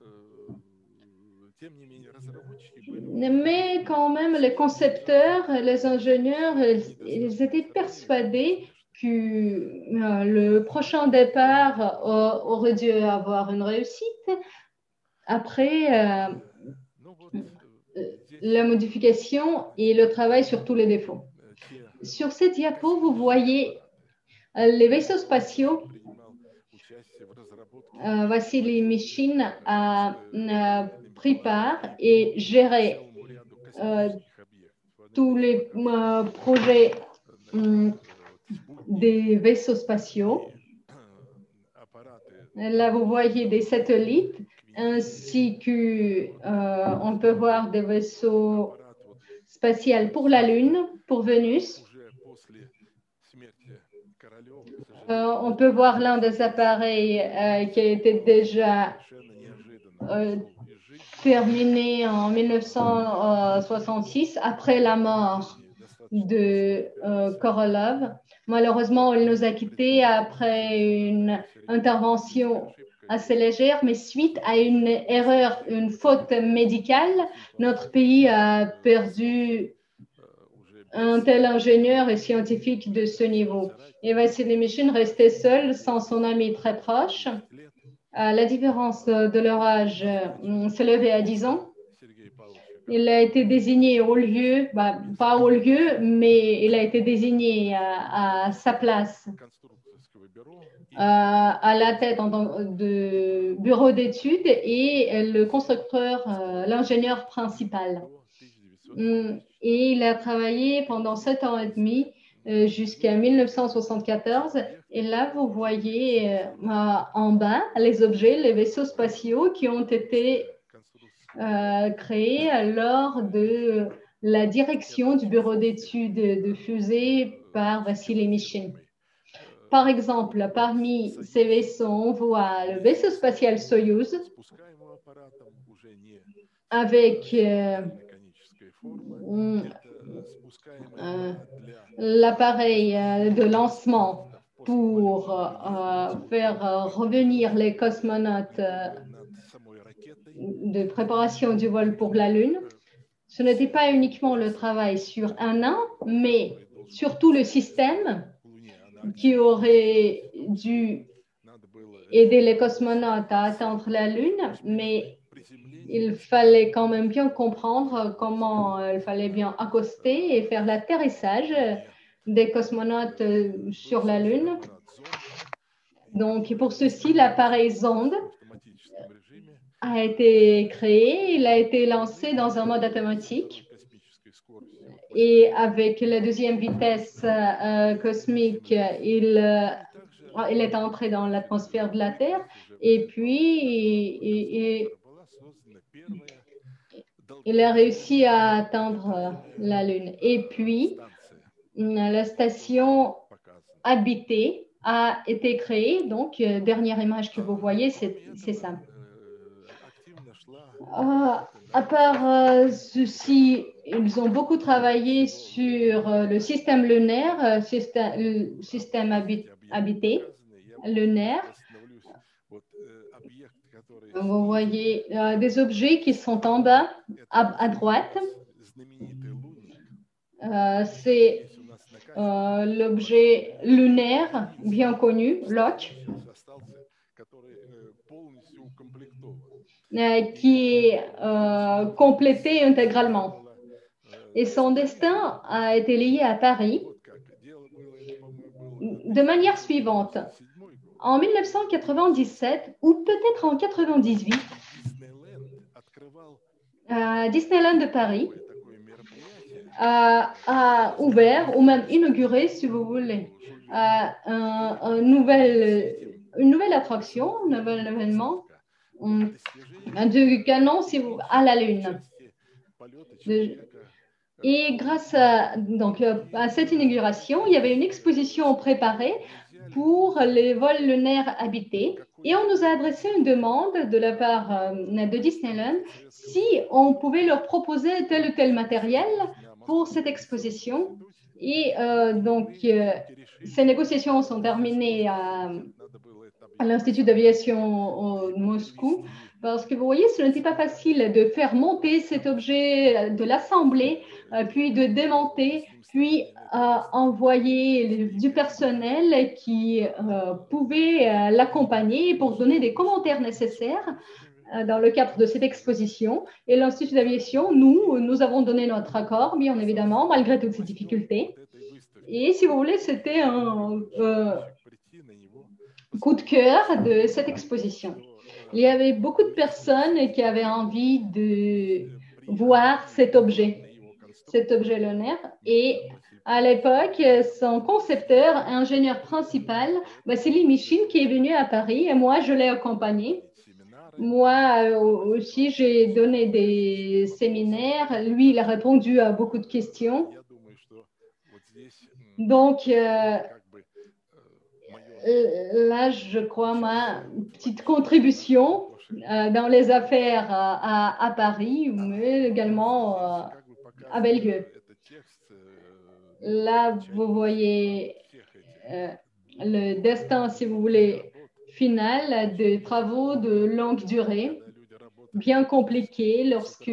Mais quand même, les concepteurs, les ingénieurs, ils étaient persuadés que euh, le prochain départ euh, aurait dû avoir une réussite. Après, euh, la modification et le travail sur tous les défauts. Sur ces diapos, vous voyez euh, les vaisseaux spatiaux. Euh, Vassili Mishin a, a pris part et géré euh, tous les euh, projets euh, des vaisseaux spatiaux. Là, vous voyez des satellites ainsi que euh, on peut voir des vaisseaux spatiaux pour la Lune, pour Vénus. Euh, on peut voir l'un des appareils euh, qui a été déjà euh, terminé en mille neuf cent soixante-six après la mort de euh, Korolev. Malheureusement, il nous a quittés après une intervention assez légère, mais suite à une erreur, une faute médicale, notre pays a perdu un tel ingénieur et scientifique de ce niveau. Et Vassili Mishin restait seul, sans son ami très proche. La différence de leur âge s'élevait à dix ans. Il a été désigné au lieu, bah, pas au lieu, mais il a été désigné à, à sa place, à, à la tête en tant de bureau d'études et le constructeur, l'ingénieur principal. Et il a travaillé pendant sept ans et demi euh, jusqu'à mille neuf cent soixante-quatorze. Et là, vous voyez euh, en bas les objets, les vaisseaux spatiaux qui ont été euh, créés lors de la direction du bureau d'études de fusée par Vassili Mishin. Par exemple, parmi ces vaisseaux, on voit le vaisseau spatial Soyouz avec euh, Euh, l'appareil euh, de lancement pour euh, faire euh, revenir les cosmonautes euh, de préparation du vol pour la Lune. Ce n'était pas uniquement le travail sur un an, mais surtout le système qui aurait dû aider les cosmonautes à atteindre la Lune, mais il fallait quand même bien comprendre comment il fallait bien accoster et faire l'atterrissage des cosmonautes sur la Lune. Donc, pour ceci, l'appareil Zonde a été créé. Il a été lancé dans un mode automatique. Et avec la deuxième vitesse euh, cosmique, il, euh, il est entré dans l'atmosphère de la Terre. Et puis, il, il, il a réussi à atteindre la Lune. Et puis, la station habitée a été créée. Donc, dernière image que vous voyez, c'est ça. Euh, à part euh, ceci, ils ont beaucoup travaillé sur euh, le système lunaire, euh, système, le système habit, habité lunaire. Vous voyez euh, des objets qui sont en bas, à, à droite. Euh, c'est euh, l'objet lunaire bien connu, Locke, euh, qui est euh, complété intégralement. Et son destin a été lié à Paris de manière suivante. En mille neuf cent quatre-vingt-dix-sept ou peut-être en quatre-vingt-dix-huit, euh, Disneyland de Paris a, a ouvert ou même inauguré, si vous voulez, euh, un, un nouvel, une nouvelle attraction, un nouvel événement um, du canon si vous, à la Lune. De, Et grâce à, donc, à cette inauguration, il y avait une exposition préparée pour les vols lunaires habités. Et on nous a adressé une demande de la part de Disneyland si on pouvait leur proposer tel ou tel matériel pour cette exposition. Et euh, donc, euh, ces négociations sont terminées à, à l'Institut d'aviation de Moscou, parce que vous voyez, ce n'était pas facile de faire monter cet objet, de l'assembler, euh, puis de démonter, puis euh, envoyer du personnel qui euh, pouvait euh, l'accompagner pour donner des commentaires nécessaires euh, dans le cadre de cette exposition. Et l'Institut d'aviation, nous, nous avons donné notre accord, bien évidemment, malgré toutes ces difficultés. Et si vous voulez, c'était un euh, coup de cœur de cette exposition. Il y avait beaucoup de personnes qui avaient envie de voir cet objet, cet objet lunaire. Et à l'époque, son concepteur, ingénieur principal, Vassili Mishin, qui est venu à Paris, et moi, je l'ai accompagné. Moi aussi, j'ai donné des séminaires. Lui, il a répondu à beaucoup de questions. Donc, euh, là, je crois, ma petite contribution euh, dans les affaires à, à Paris, mais également euh, à Bellevue. Là, vous voyez euh, le destin, si vous voulez, final des travaux de longue durée, bien compliqués lorsque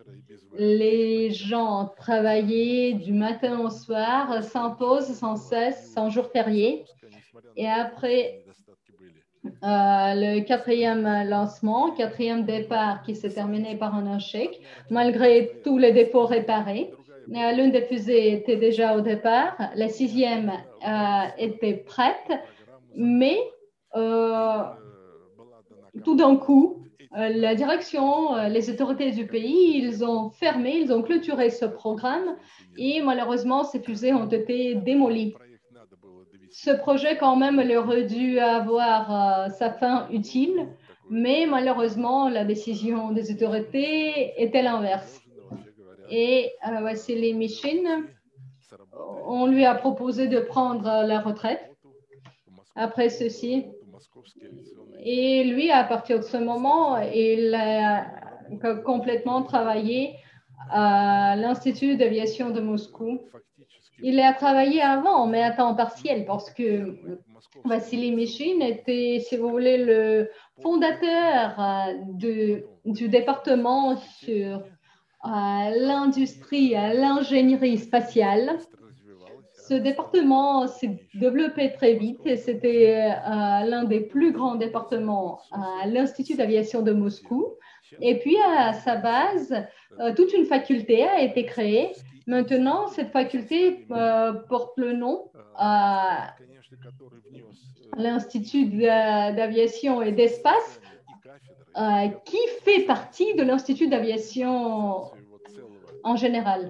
les gens travaillaient du matin au soir, sans pause, sans cesse, sans jour férié. Et après euh, le quatrième lancement, quatrième départ qui s'est terminé par un échec, malgré tous les défauts réparés. L'une des fusées était déjà au départ, la sixième euh, était prête, mais euh, tout d'un coup, euh, la direction, euh, les autorités du pays, ils ont fermé, ils ont clôturé ce programme et malheureusement, ces fusées ont été démolies. Ce projet, quand même, il aurait dû avoir euh, sa fin utile, mais malheureusement, la décision des autorités était l'inverse. Et euh, Vassili Mishin, on lui a proposé de prendre la retraite après ceci. Et lui, à partir de ce moment, il a complètement travaillé à l'Institut d'aviation de Moscou. Il a travaillé avant, mais à temps partiel, parce que Vassili Mishin était, si vous voulez, le fondateur de, du département sur l'industrie, l'ingénierie spatiale. Ce département s'est développé très vite et c'était euh, l'un des plus grands départements à l'Institut d'aviation de Moscou. Et puis, à sa base, euh, toute une faculté a été créée. Maintenant, cette faculté euh, porte le nom à l'Institut d'aviation et d'espace, euh, qui fait partie de l'Institut d'aviation en général.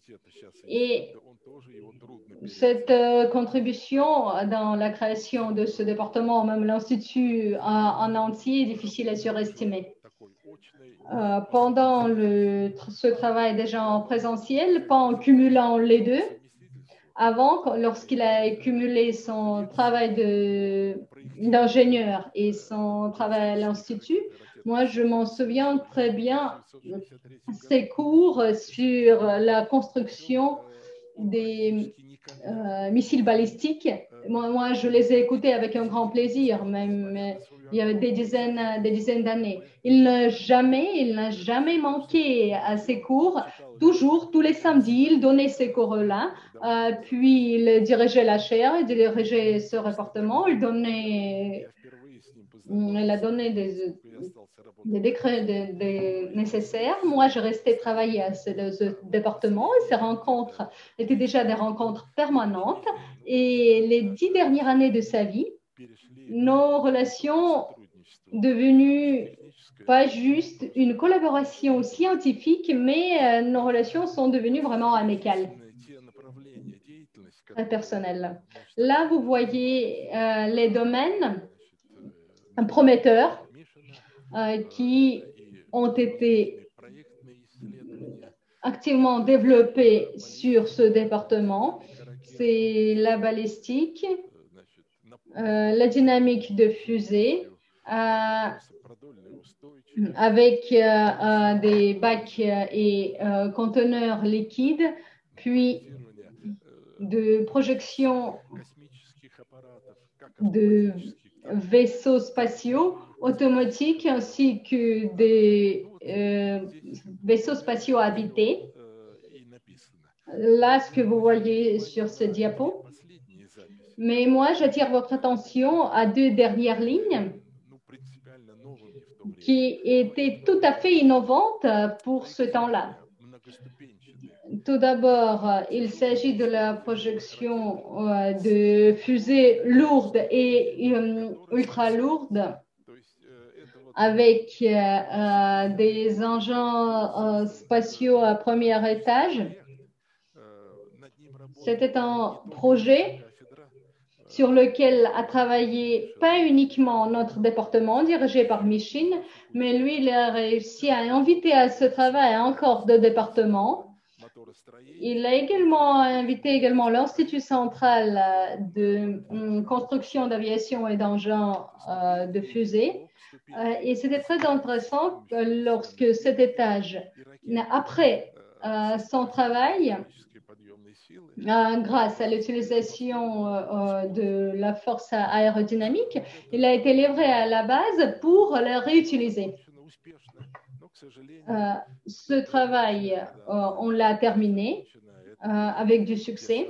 Et cette euh, contribution dans la création de ce département, même l'Institut en, en entier, est difficile à surestimer. Euh, pendant le, ce travail déjà en présentiel, pas en cumulant les deux, avant, lorsqu'il a cumulé son travail d'ingénieur et son travail à l'Institut, moi, je m'en souviens très bien, ses cours sur la construction des euh, missiles balistiques. Moi, moi, je les ai écoutés avec un grand plaisir, même il y avait des dizaines, des dizaines d'années. Il n'a jamais, il n'a jamais manqué à ses cours. Toujours, tous les samedis, il donnait ces cours-là. Euh, puis, il dirigeait la chaire, il dirigeait ce département. Il donnait, il a donné des, des décrets des, des nécessaires. Moi, je restais travailler à ce, ce département. Ces rencontres étaient déjà des rencontres permanentes. Et les dix dernières années de sa vie, nos relations devenues pas juste une collaboration scientifique, mais euh, nos relations sont devenues vraiment amicales, très personnelles. Là, vous voyez euh, les domaines prometteurs euh, qui ont été activement développé sur ce département. C'est la balistique, euh, la dynamique de fusée, euh, avec euh, euh, des bacs et euh, conteneurs liquides, puis de projection de vaisseaux spatiaux automatiques ainsi que des euh, vaisseaux spatiaux habités. Là, ce que vous voyez sur ce diapo. Mais moi, j'attire votre attention à deux dernières lignes qui étaient tout à fait innovantes pour ce temps-là. Tout d'abord, il s'agit de la projection euh, de fusées lourdes et euh, ultra lourdes avec euh, euh, des engins euh, spatiaux à premier étage. C'était un projet sur lequel a travaillé pas uniquement notre département dirigé par Michine, mais lui, il a réussi à inviter à ce travail encore deux départements. Il a également invité également l'Institut central de construction d'aviation et d'engins euh, de fusée. Euh, et c'était très intéressant lorsque cet étage, après euh, son travail, euh, grâce à l'utilisation euh, de la force aérodynamique, il a été livré à la base pour le réutiliser. Euh, ce travail, euh, on l'a terminé euh, avec du succès.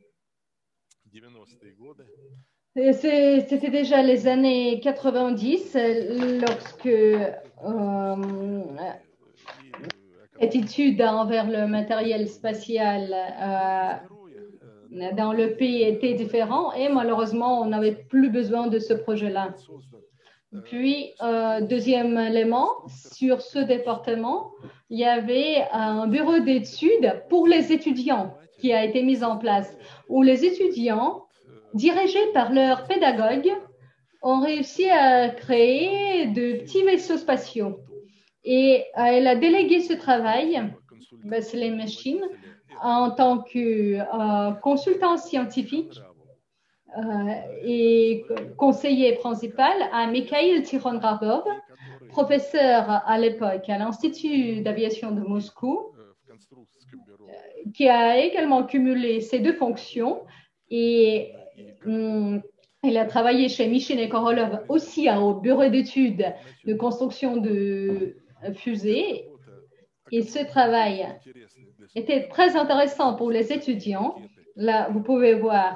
C'était déjà les années quatre-vingt-dix lorsque euh, cette étude envers le matériel spatial euh, dans le pays était différente et malheureusement, on n'avait plus besoin de ce projet-là. Puis, euh, deuxième élément, sur ce département, il y avait un bureau d'études pour les étudiants qui a été mis en place, où les étudiants, dirigés par leurs pédagogues, ont réussi à créer de petits vaisseaux spatiaux. Et euh, elle a délégué ce travail, Vasily Machine, en tant que euh, consultant scientifique Euh, et conseiller principal à Mikhail Tikhonravov, professeur à l'époque à l'Institut d'aviation de Moscou, qui a également cumulé ces deux fonctions. Et hum, il a travaillé chez Michin et Korolov aussi au bureau d'études de construction de fusées. Et ce travail était très intéressant pour les étudiants. Là, vous pouvez voir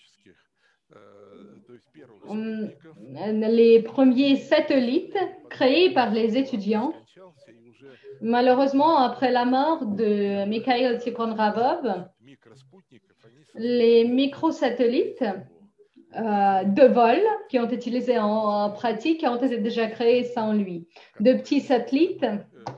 les premiers satellites créés par les étudiants. Malheureusement, après la mort de Mikhail Tikhonravov, les microsatellites euh, de vol qui ont été utilisés en, en pratique ont été déjà créés sans lui. De petits satellites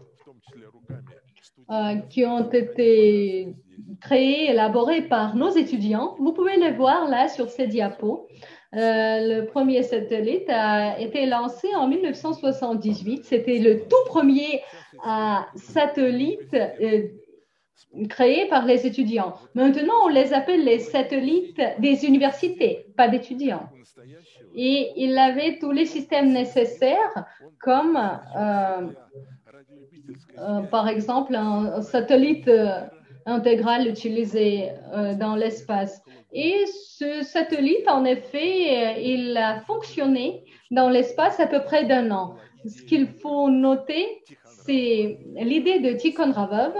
euh, qui ont été créés, élaborés par nos étudiants. Vous pouvez les voir là sur ces diapos. Euh, le premier satellite a été lancé en mille neuf cent soixante-dix-huit. C'était le tout premier euh, satellite euh, créé par les étudiants. Maintenant, on les appelle les satellites des universités, pas d'étudiants. Et il avait tous les systèmes nécessaires, comme euh, euh, par exemple un, un satellite euh, intégral utilisé euh, dans l'espace. Et ce satellite, en effet, il a fonctionné dans l'espace à peu près d'un an. Ce qu'il faut noter, c'est l'idée de Tikhonravov.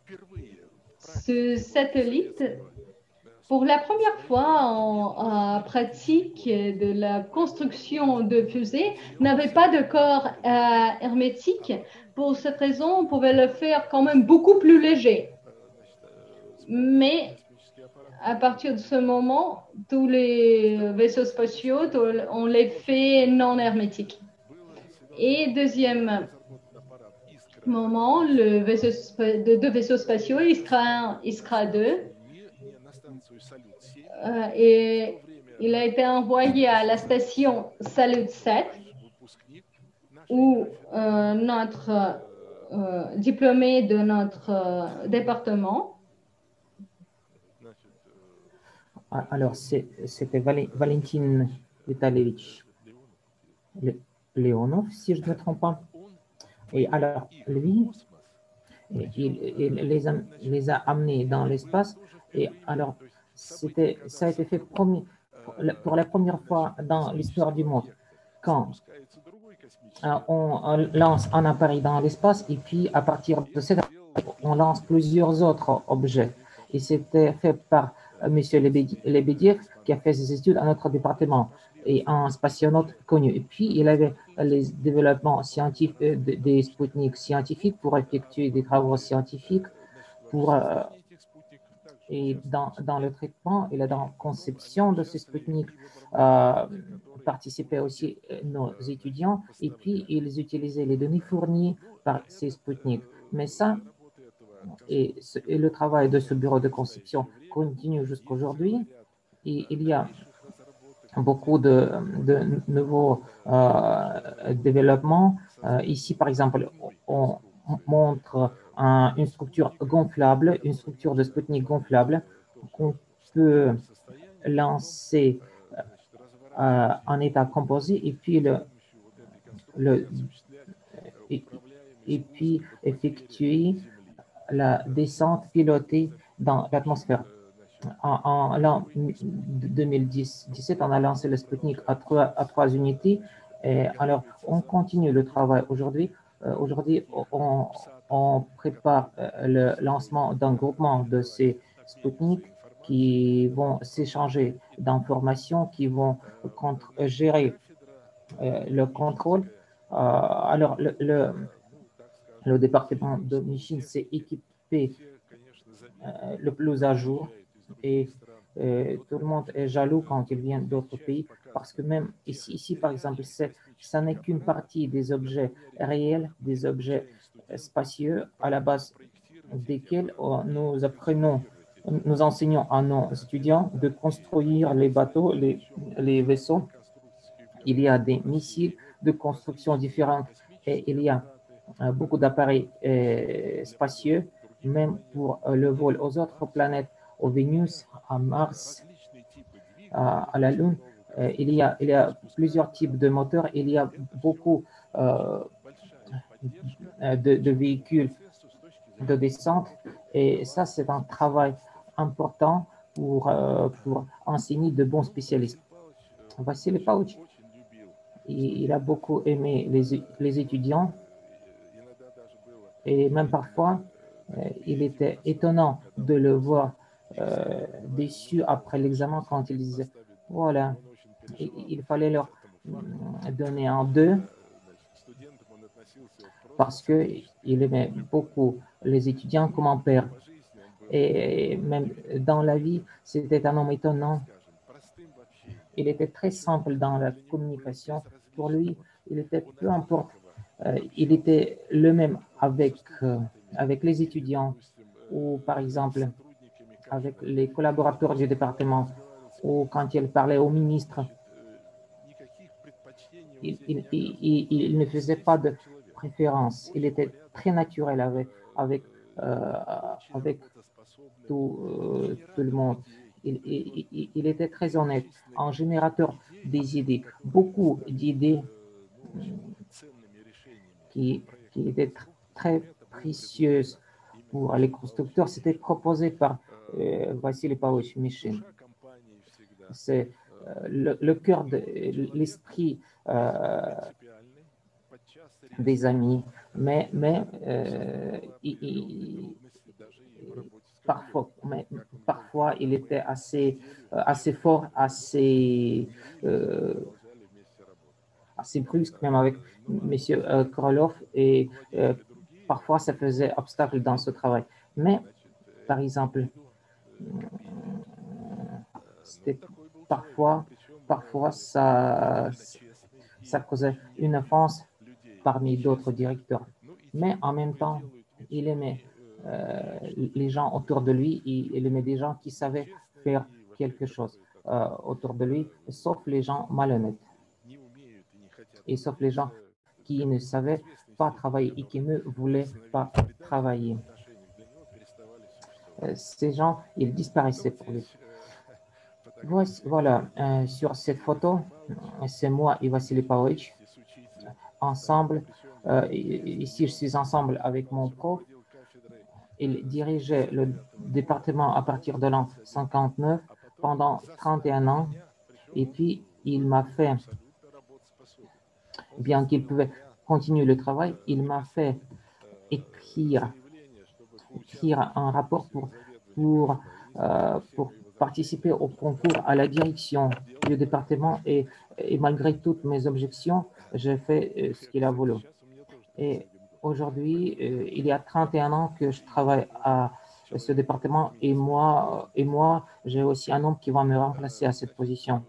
Ce satellite, pour la première fois en, en pratique de la construction de fusées, n'avait pas de corps euh, hermétique. Pour cette raison, on pouvait le faire quand même beaucoup plus léger. Mais à partir de ce moment, tous les vaisseaux spatiaux, on les fait non hermétiques. Et deuxième moment, le vaisseau, de deux vaisseaux spatiaux, Iskra un, Iskra deux, euh, et il a été envoyé à la station Salyut sept, où euh, notre euh, diplômés de notre euh, département. Alors, c'était Valentin Vitalevich Leonov, si je ne me trompe pas. Et alors, lui, il, il les, a, les a amenés dans l'espace. Et alors, c'était, ça a été fait premier, pour la première fois dans l'histoire du monde. Quand on lance un appareil dans l'espace, et puis à partir de cet appareil, on lance plusieurs autres objets. Et c'était fait par M. Lebediev, qui a fait ses études à notre département, et un spationaute connu. Et puis, il avait les développements scientifiques, des Spoutniks scientifiques pour effectuer des travaux scientifiques, pour, euh, et dans, dans le traitement et dans la conception de ces Spoutniks, euh, participaient aussi nos étudiants, et puis ils utilisaient les données fournies par ces Spoutniks. Mais ça, et, ce, et le travail de ce bureau de conception continue jusqu'à aujourd'hui. Et il y a beaucoup de, de nouveaux euh, développements. Euh, ici, par exemple, on montre un, une structure gonflable, une structure de Sputnik gonflable qu'on peut lancer euh, en état composé et puis le, le et, et puis effectuer la descente pilotée dans l'atmosphère. En, en l'an deux mille dix-sept, on a lancé le Sputnik à trois, à trois unités. Et alors, on continue le travail aujourd'hui. Euh, aujourd'hui, on, on prépare euh, le lancement d'un groupement de ces Sputnik qui vont s'échanger d'informations, qui vont contre, gérer euh, le contrôle. Euh, alors, le, le, le département de Michigan s'est équipé euh, le plus à jour et euh, tout le monde est jaloux quand ils viennent d'autres pays parce que même ici, ici par exemple, ça n'est qu'une partie des objets réels, des objets spacieux à la base desquels nous apprenons, nous enseignons à nos étudiants de construire les bateaux, les, les vaisseaux. Il y a des missiles de construction différentes et il y a euh, beaucoup d'appareils euh, spacieux, même pour euh, le vol aux autres planètes, au Vénus, à Mars, à, à la Lune. Euh, il, y a, il y a plusieurs types de moteurs, il y a beaucoup euh, de, de véhicules de descente et ça, c'est un travail important pour, euh, pour enseigner de bons spécialistes. Vassili Pavlovitch, il a beaucoup aimé les, les étudiants et même parfois, euh, il était étonnant de le voir euh, déçu après l'examen quand il disait, voilà, il, il fallait leur donner un deux parce qu'il aimait beaucoup les étudiants comme un père. Et même dans la vie, c'était un homme étonnant. Il était très simple dans la communication. Pour lui, il était, peu importe, euh, il était le même avec, euh, avec les étudiants ou par exemple avec les collaborateurs du département ou quand il parlait au ministre. Il, il, il, il ne faisait pas de préférence. Il était très naturel avec, avec, euh, avec tout, euh, tout le monde. Il, il, il, était très honnête, un générateur des idées, beaucoup d'idées qui, qui étaient très précieuses pour les constructeurs. C'était proposé par euh, Vassili Pavlovitch Mishin. C'est euh, le, le cœur de l'esprit euh, des amis, mais, mais, euh, il, il, parfois, mais parfois il était assez, assez fort, assez, euh, assez brusque, même avec M. Euh, Krolov, et euh, parfois ça faisait obstacle dans ce travail. Mais, par exemple, c'était parfois, parfois ça, ça causait une offense parmi d'autres directeurs. Mais en même temps, il aimait euh, les gens autour de lui, il aimait des gens qui savaient faire quelque chose euh, autour de lui, sauf les gens malhonnêtes et sauf les gens qui ne savaient pas travailler et qui ne voulaient pas travailler. Euh, Ces gens, ils disparaissaient pour lui. Voici, voilà, euh, sur cette photo, c'est moi et Vassili Pavlovitch ensemble. Euh, ici, je suis ensemble avec mon prof. Il dirigeait le département à partir de l'an cinquante-neuf pendant trente et un ans. Et puis, il m'a fait, bien qu'il pouvait continuer le travail, il m'a fait écrire, écrire un rapport pour, pour, euh, pour participer au concours à la direction du département. Et, et malgré toutes mes objections, j'ai fait euh, ce qu'il a voulu. Et aujourd'hui, euh, il y a trente et un ans que je travaille à ce département et moi, et moi j'ai aussi un homme qui va me remplacer à cette position.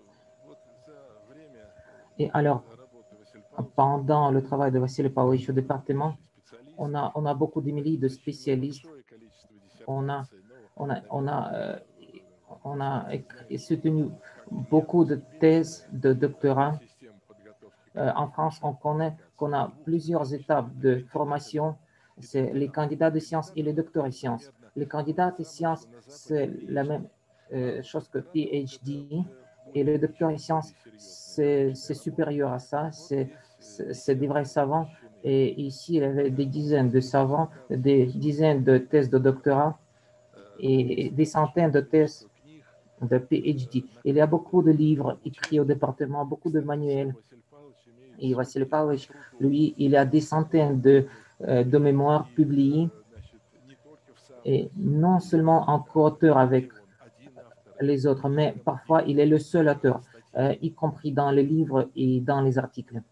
Et alors, pendant le travail de Vassili Pavlovitch au département, on a, on a beaucoup de milliers de spécialistes. On a, on a, on a, euh, on a soutenu beaucoup de thèses de doctorat. Euh, en France, on connaît qu'on a plusieurs étapes de formation. C'est les candidats de sciences et les docteurs en sciences. Les candidats de sciences, c'est la même euh, chose que P H D. Et le docteur en sciences, c'est supérieur à ça. C'est des vrais savants. Et ici, il y avait des dizaines de savants, des dizaines de thèses de doctorat et des centaines de thèses de P H D. Il y a beaucoup de livres écrits au département, beaucoup de manuels. Et Vassili Pavlovitch, lui, il a des centaines de, euh, de mémoires publiées. Et non seulement en co-auteur avec les autres, mais parfois il est le seul auteur, euh, y compris dans les livres et dans les articles.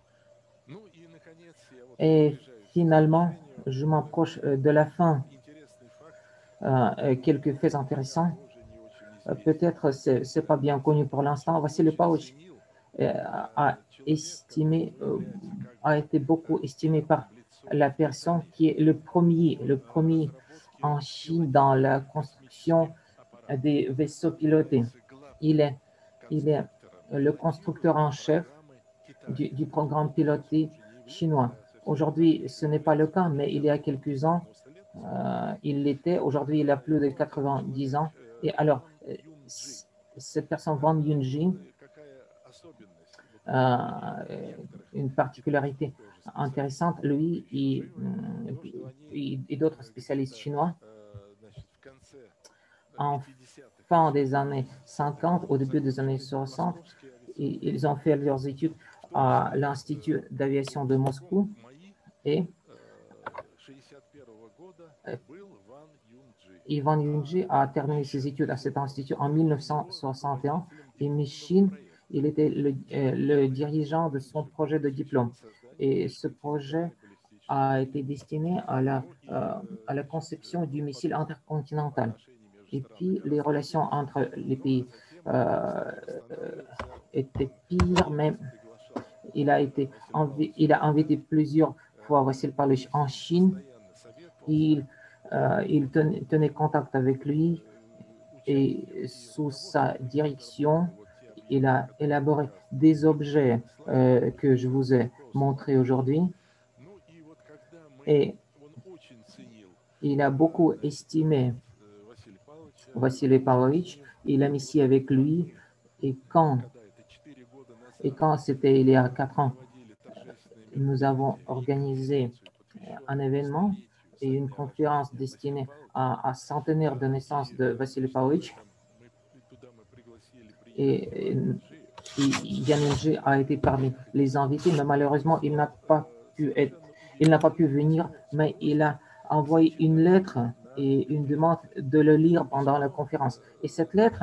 Et finalement, je m'approche de la fin. Euh, quelques faits intéressants. Euh, Peut-être c'est c'est pas bien connu pour l'instant. Vassili Pavlovitch euh, a estimé, euh, a été beaucoup estimé par la personne qui est le premier, le premier en Chine dans la construction des vaisseaux pilotés. Il est, il est le constructeur en chef du, du programme piloté chinois. Aujourd'hui, ce n'est pas le cas, mais il y a quelques ans, euh, il l'était. Aujourd'hui, il a plus de quatre-vingt-dix ans. Et alors, euh, cette personne, Wang Yunji, euh, une particularité intéressante, lui et, et, et d'autres spécialistes chinois, en fin des années cinquante, au début des années soixante, ils ont fait leurs études à l'Institut d'aviation de Moscou et Wang Yunji a terminé ses études à cet institut en mille neuf cent soixante et un et Michin, il était le, euh, le dirigeant de son projet de diplôme. Et ce projet a été destiné à la, euh, à la conception du missile intercontinental. Et puis, les relations entre les pays euh, étaient pires, mais il a, été, il a invité plusieurs fois Vassili Pavlovitch en Chine. Il, euh, il tenait, tenait contact avec lui et sous sa direction, il a élaboré des objets euh, que je vous ai montrés aujourd'hui. Et il a beaucoup estimé Vassili Pavlovitch. Il a mis ici avec lui. Et quand, et quand c'était il y a quatre ans, nous avons organisé un événement et une conférence destinée à, à centenaire de naissance de Vassili Pavlovitch. Et, et, Yan Yunji a été parmi les invités, mais malheureusement, il n'a pas pu être, il n'a pas pu venir, mais il a envoyé une lettre et une demande de le lire pendant la conférence. Et cette lettre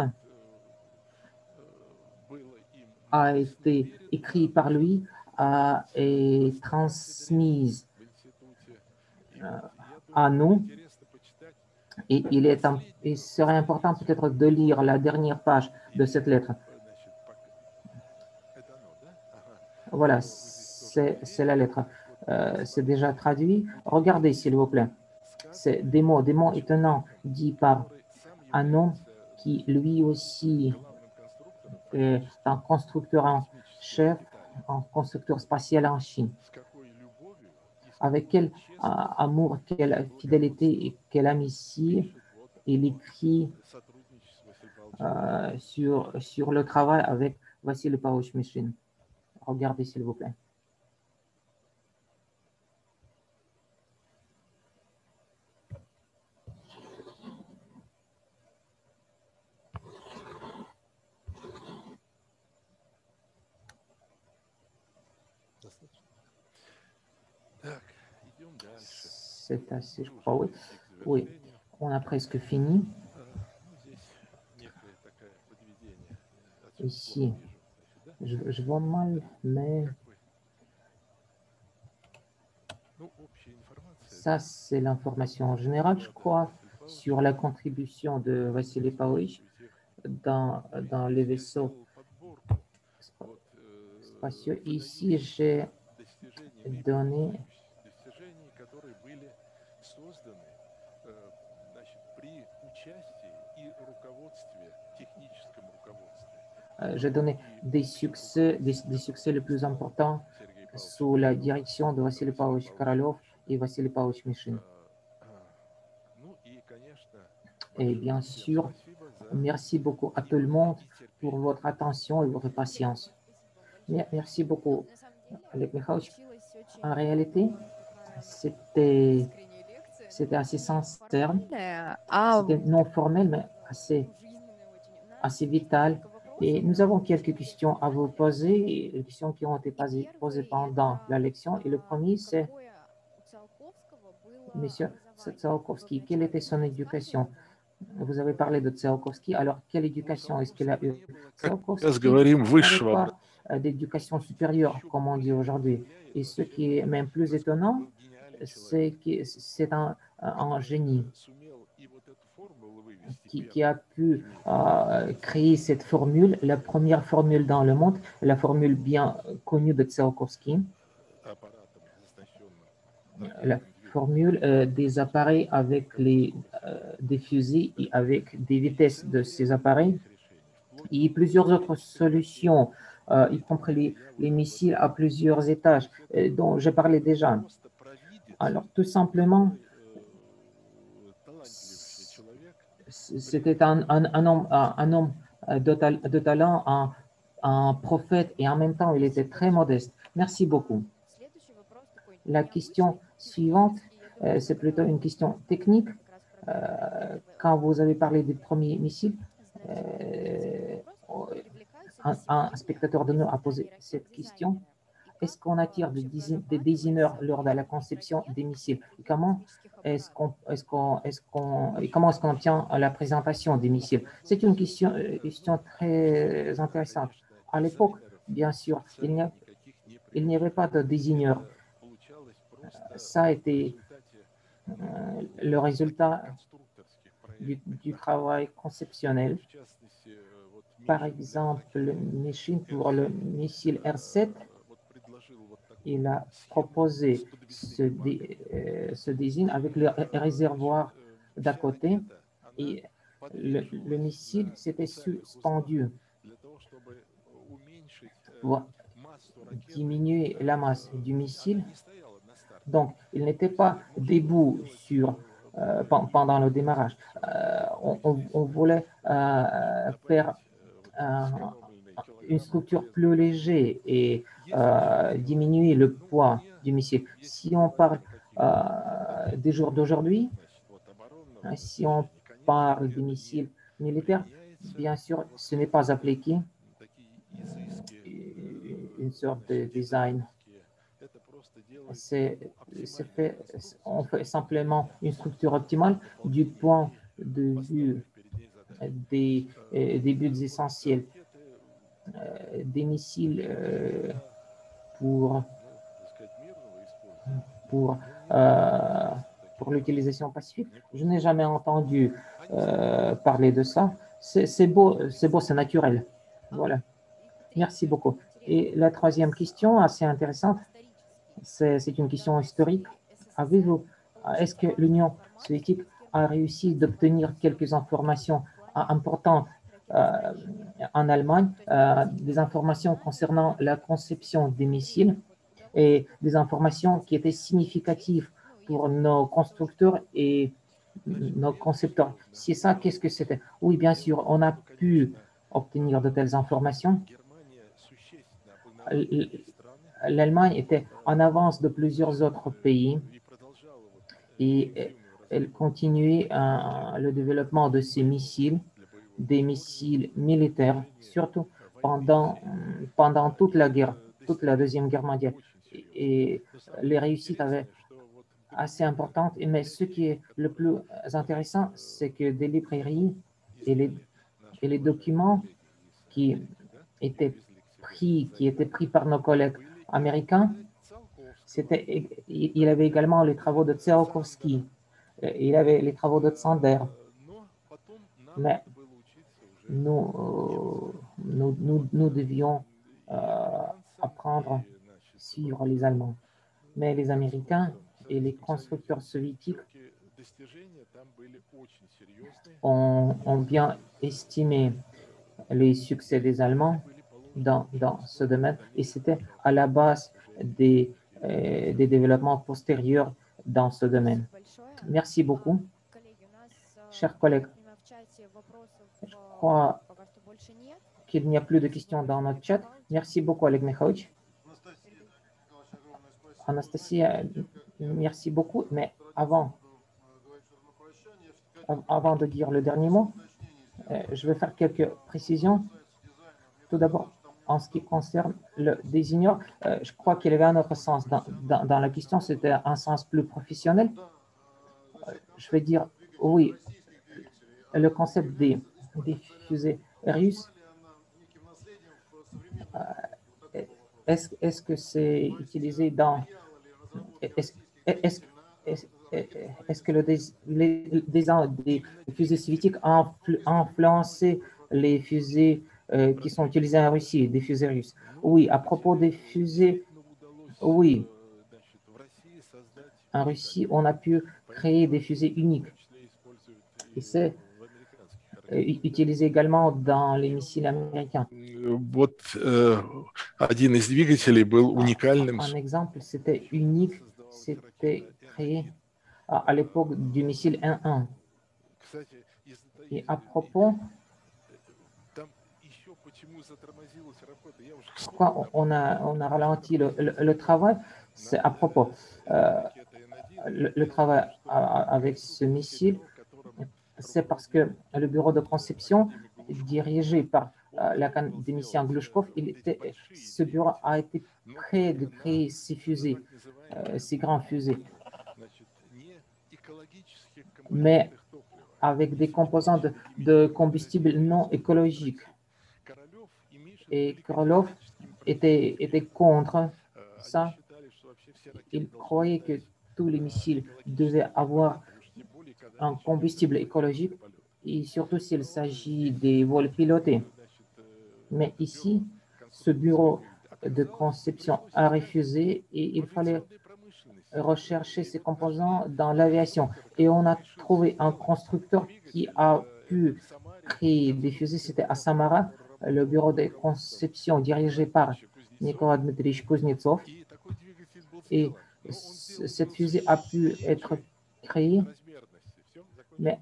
a été écrite par lui euh, et transmise euh, à nous. Et il, est, il serait important peut-être de lire la dernière page de cette lettre. Voilà, c'est la lettre. Euh, c'est déjà traduit. Regardez, s'il vous plaît. C'est des mots, des mots étonnants dits par un homme qui, lui aussi, est un constructeur en chef, un constructeur spatial en Chine. avec quel amour, quelle fidélité et quelle amitié il écrit euh, sur, sur le travail avec Vassily Pavlovich Mishkin. Regardez, s'il vous plaît. C'est assez, je crois, oui. Oui, on a presque fini. Ici, je, je vois mal, mais ça, c'est l'information générale, je crois, sur la contribution de Vassily Pavlovich dans, dans les vaisseaux spatiaux. Ici, j'ai donné euh, j'ai donné des succès, des, des succès les plus importants sous la direction de Vassily Pavlovich Korolev et Vassily Pavlovich Mishkin. Et bien sûr, merci beaucoup à tout le monde pour votre attention et votre patience. Merci beaucoup, Oleg Mikhaïlovich. En réalité, c'était c'était assez sincère, c'était non formel, mais assez, assez vital. Et nous avons quelques questions à vous poser, les questions qui ont été posées pendant la lection. Et le premier, c'est Monsieur Tsiolkovsky, quelle était son éducation? Vous avez parlé de Tsiolkovsky, alors quelle éducation est-ce qu'il a eu? Tsiolkovsky n'avait pas d'éducation supérieure, comme on dit aujourd'hui. Et ce qui est même plus étonnant, c'est que c'est un, un génie qui, qui a pu euh, créer cette formule, la première formule dans le monde, la formule bien connue de Tsiolkovsky, la formule euh, des appareils avec les, euh, des fusées et avec des vitesses de ces appareils, et plusieurs autres solutions, euh, y compris les, les missiles à plusieurs étages, euh, dont j'ai parlé déjà. Alors, tout simplement, c'était un, un, un homme, un homme de, tal, de talent, un, un prophète, et en même temps, il était très modeste. Merci beaucoup. La question suivante, euh, c'est plutôt une question technique. Euh, quand vous avez parlé des premiers missiles, euh, un, un spectateur de nous a posé cette question. Est-ce qu'on attire des, des désigneurs lors de la conception des missiles? Et comment est-ce qu'on est-ce qu'on est-ce qu'on et comment est-ce qu'on obtient la présentation des missiles? C'est une question, question très intéressante. À l'époque, bien sûr, il n'y a, il n'y avait pas de désigneur. Ça a été euh, le résultat du, du travail conceptionnel. Par exemple, Mishkin, pour le missile R sept, il a proposé ce, dé, euh, ce design avec le réservoir d'à côté, et le, le missile s'était suspendu pour diminuer la masse du missile. Donc, il n'était pas debout sur, euh, pendant le démarrage. Euh, on, on, on voulait euh, faire euh, une structure plus légère et euh, diminuer le poids du missile. Si on parle euh, des jours d'aujourd'hui, si on parle des missiles militaires, bien sûr, ce n'est pas appliqué une sorte de design. C'est fait, on fait simplement une structure optimale du point de vue des, des buts essentiels. Euh, des missiles euh, pour, pour, euh, pour l'utilisation pacifique. Je n'ai jamais entendu euh, parler de ça. C'est beau, c'est beau, c'est naturel. Voilà. Merci beaucoup. Et la troisième question, assez intéressante, c'est une question historique. Avez-vous, est-ce que l'Union soviétique a réussi d'obtenir quelques informations importantes euh, en Allemagne, euh, des informations concernant la conception des missiles et des informations qui étaient significatives pour nos constructeurs et nos concepteurs. C'est ça, qu'est-ce que c'était? Oui, bien sûr, on a pu obtenir de telles informations. L'Allemagne était en avance de plusieurs autres pays et elle continuait euh, le développement de ces missiles, des missiles militaires, surtout pendant, pendant toute la guerre, toute la Deuxième Guerre mondiale. Et, et les réussites avaient assez importantes, mais ce qui est le plus intéressant, c'est que des librairies et les, et les documents qui étaient pris, qui étaient pris par nos collègues américains, c'était, il y avait également les travaux de Tsiolkovsky, il y avait les travaux de Zander, mais nous, euh, nous, nous, nous devions euh, apprendre sur les Allemands. Mais les Américains et les constructeurs soviétiques ont, ont bien estimé les succès des Allemands dans, dans ce domaine et c'était à la base des, euh, des développements postérieurs dans ce domaine. Merci beaucoup. Chers collègues, je crois qu'il n'y a plus de questions dans notre chat. Merci beaucoup, Oleg Mikhailovich. Anastasia, merci beaucoup, mais avant, avant de dire le dernier mot, je vais faire quelques précisions. Tout d'abord, en ce qui concerne le désigneur, je crois qu'il y avait un autre sens dans, dans, dans la question, c'était un sens plus professionnel. Je vais dire, oui, le concept des, des fusées russes, est-ce est-ce que c'est utilisé dans... Est-ce est est est que le design des fusées soviétiques a influencé les fusées euh, qui sont utilisées en Russie, des fusées russes? Oui, à propos des fusées, oui. En Russie, on a pu créer des fusées uniques. Et c'est utilisé également dans les missiles américains. Вот э, один из двигателей был уникальным. Un exemple, c'était unique, c'était créé à, à l'époque du missile un un. Et à propos, pourquoi on a, on a ralenti le, le, le travail, c'est à propos. Euh, le, le travail avec ce missile, c'est parce que le bureau de conception dirigé par euh, l'académicien Glushkov, il était, ce bureau a été prêt de créer ces fusées, euh, ces grands fusées, mais avec des composants de, de combustible non écologiques. Et Korolev était, était contre ça. Il croyait que tous les missiles devaient avoir un combustible écologique, et surtout s'il s'agit des vols pilotés. Mais ici, ce bureau de conception a refusé et il fallait rechercher ces composants dans l'aviation. Et on a trouvé un constructeur qui a pu créer des fusées, c'était à Samara, le bureau de conception dirigé par Nicolas Dmitrievich Kuznetsov. Et cette fusée a pu être créée, mais,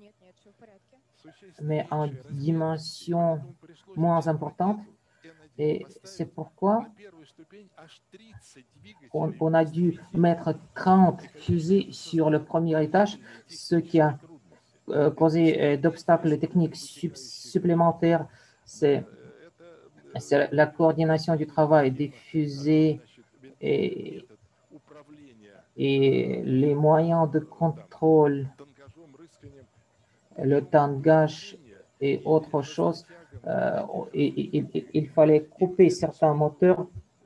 mais en dimension moins importante. Et c'est pourquoi on, on a dû mettre trente fusées sur le premier étage, ce qui a euh, causé euh, d'obstacles techniques sup supplémentaires. C'est la coordination du travail des fusées et, et les moyens de contrôle, le tangage et autre chose. Euh, et, et, et, il fallait couper certains moteurs.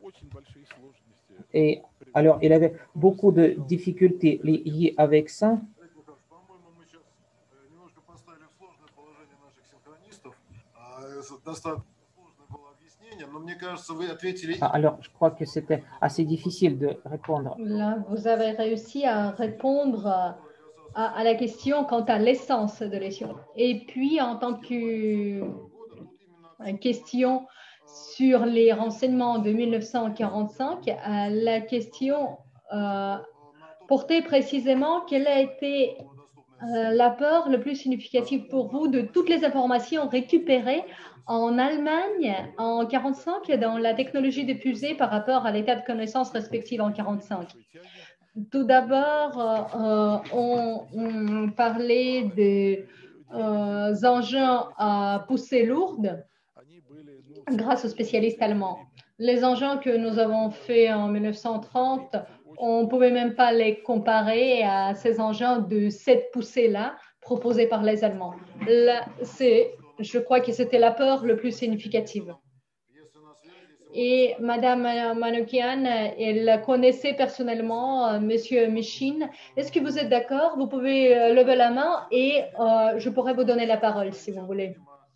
Et alors, il y avait beaucoup de difficultés liées avec ça. Alors, je crois que c'était assez difficile de répondre. Là, vous avez réussi à répondre à, à la question quant à l'essence de l'émission. Et puis, en tant que question sur les renseignements de mille neuf cent quarante-cinq, euh, la question euh, portait précisément quel a été euh, l'apport le plus significatif pour vous de toutes les informations récupérées en Allemagne en mille neuf cent quarante-cinq dans la technologie de fusée par rapport à l'état de connaissance respective en mille neuf cent quarante-cinq. Tout d'abord, euh, on, on parlait des euh, engins à poussée lourde grâce aux spécialistes allemands. Les engins que nous avons faits en mille neuf cent trente, on ne pouvait même pas les comparer à ces engins de cette poussée-là proposés par les Allemands. Là, je crois que c'était l'apport le plus significatif. Et Madame Manoukian, elle connaissait personnellement euh, Monsieur Michin. Est-ce que vous êtes d'accord? Vous pouvez euh, lever la main et euh, je pourrais vous donner la parole si vous voulez.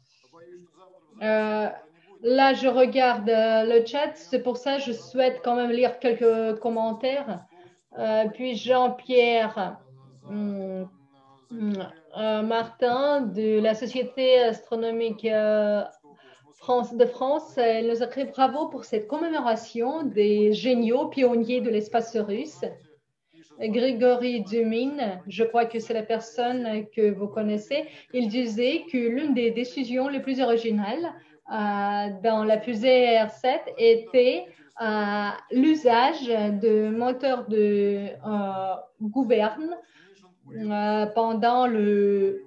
Euh, là, je regarde euh, le chat, c'est pour ça que je souhaite quand même lire quelques commentaires. Euh, puis Jean-Pierre hum, hum, euh, Martin de la Société astronomique euh, France, de France, elle nous a créé bravo pour cette commémoration des géniaux pionniers de l'espace russe. Grigory Dumin, je crois que c'est la personne que vous connaissez, il disait que l'une des décisions les plus originales euh, dans la fusée R sept était euh, l'usage de moteurs de euh, gouverne euh, pendant le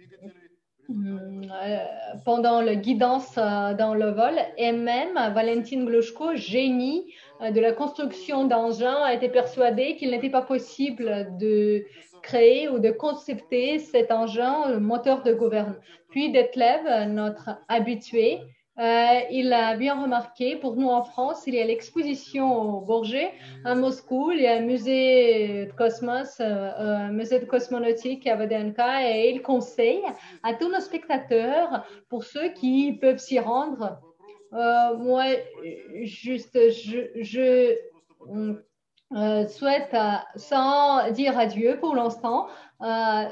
pendant la guidance dans le vol, et même Valentin Glushko, génie de la construction d'engins, a été persuadé qu'il n'était pas possible de créer ou de concepter cet engin, le moteur de gouverne. Puis Detlev, notre habitué, euh, il a bien remarqué, pour nous en France, il y a l'exposition au Bourget, à Moscou, il y a un musée de cosmos, euh, musée de cosmonautique à V D N K, et il conseille à tous nos spectateurs, pour ceux qui peuvent s'y rendre. Euh, moi, juste, je, je euh, souhaite, euh, sans dire adieu pour l'instant, euh,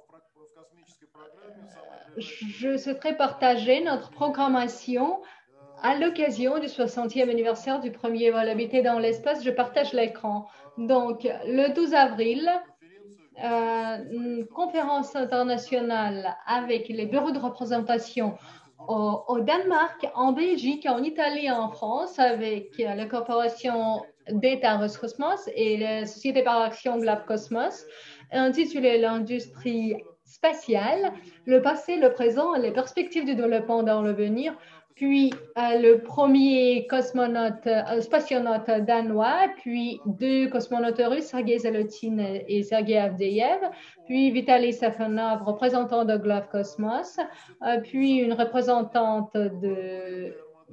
je souhaiterais partager notre programmation à l'occasion du soixantième anniversaire du premier vol habité dans l'espace. Je partage l'écran. Donc, le douze avril, euh, une conférence internationale avec les bureaux de représentation au, au Danemark, en Belgique, en Italie et en France, avec la corporation d'État Roscosmos et la société par action Glab Cosmos, intitulée l'industrie spatiale, le passé, le présent et les perspectives du développement dans l'avenir. Puis euh, le premier cosmonaute, euh, spationaute danois, puis deux cosmonautes russes, Sergei Zalotin et Sergei Avdeyev, puis Vitaly Safonov, représentant de Glab Cosmos, euh, puis une représentante de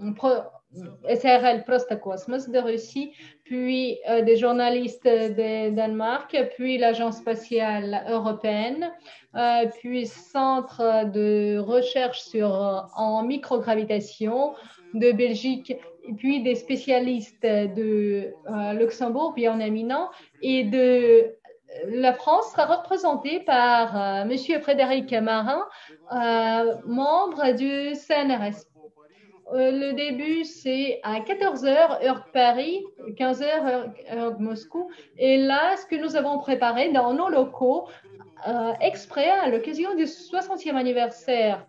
S R L Prostokosmos de Russie, puis euh, des journalistes de Danemark, puis l'Agence spatiale européenne, euh, puis Centre de recherche sur, en microgravitation de Belgique, et puis des spécialistes de euh, Luxembourg, bien éminents, et de la France sera représentée par euh, M. Frédéric Marin, euh, membre du C N R S. Euh, le début, c'est à quatorze heures, heure de Paris, quinze heures, heure, heure de Moscou. Et là, ce que nous avons préparé dans nos locaux, euh, exprès à l'occasion du soixantième anniversaire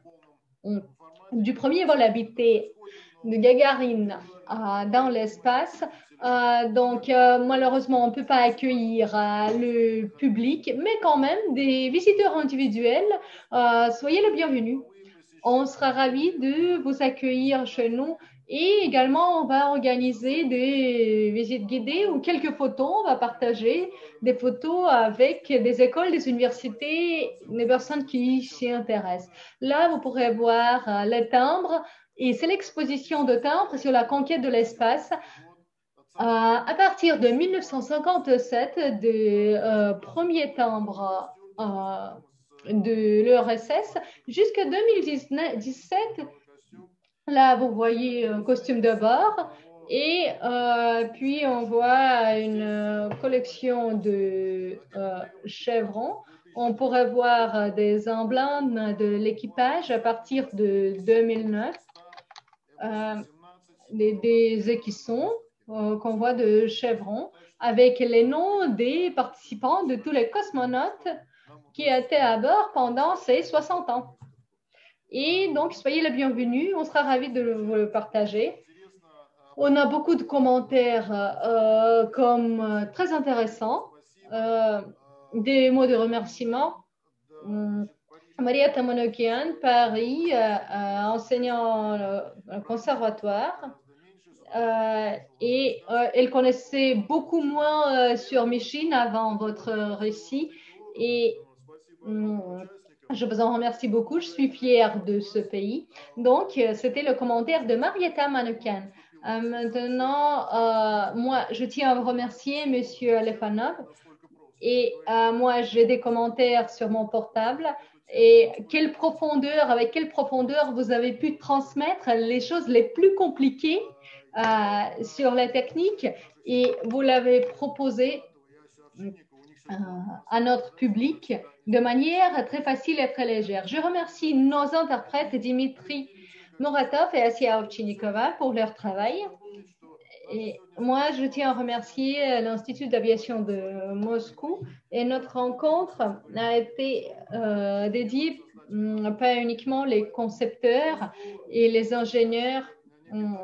du premier vol habité de Gagarine euh, dans l'espace. Euh, donc, euh, malheureusement, on ne peut pas accueillir euh, le public, mais quand même, des visiteurs individuels, euh, soyez les bienvenus. On sera ravis de vous accueillir chez nous et également on va organiser des visites guidées ou quelques photos. On va partager des photos avec des écoles, des universités, des personnes qui s'y intéressent. Là, vous pourrez voir les timbres et c'est l'exposition de timbres sur la conquête de l'espace. Euh, à partir de mille neuf cent cinquante-sept, des euh, premiers timbres euh, de l'E R S S jusqu'à deux mille dix-sept. Là, vous voyez un costume de bord et euh, puis on voit une collection de euh, chevrons. On pourrait voir des emblèmes de l'équipage à partir de deux mille neuf. Euh, des, des écussons, euh, convoi de chevrons, avec les noms des participants de tous les cosmonautes qui étaient à bord pendant ces soixante ans. Et donc, soyez les bienvenus, on sera ravis de vous le partager. On a beaucoup de commentaires euh, comme euh, très intéressants, euh, des mots de remerciement. Hum, Marietta Manoukian, Paris, euh, euh, enseignant au conservatoire. Euh, et euh, elle connaissait beaucoup moins euh, sur Micheline avant votre récit. Et hum, je vous en remercie beaucoup. Je suis fière de ce pays. Donc, euh, c'était le commentaire de Marietta Manoukian. Euh, maintenant, euh, moi, je tiens à vous remercier, Monsieur Alefanov. Et euh, moi, j'ai des commentaires sur mon portable. Et quelle profondeur, avec quelle profondeur vous avez pu transmettre les choses les plus compliquées euh, sur la technique. Et vous l'avez proposé euh, à notre public de manière très facile et très légère. Je remercie nos interprètes Dimitri Muratov et Asia Ovchinikova pour leur travail. Et moi, je tiens à remercier l'Institut d'aviation de Moscou. Et notre rencontre a été euh, dédiée hum, pas uniquement les concepteurs et les ingénieurs hum,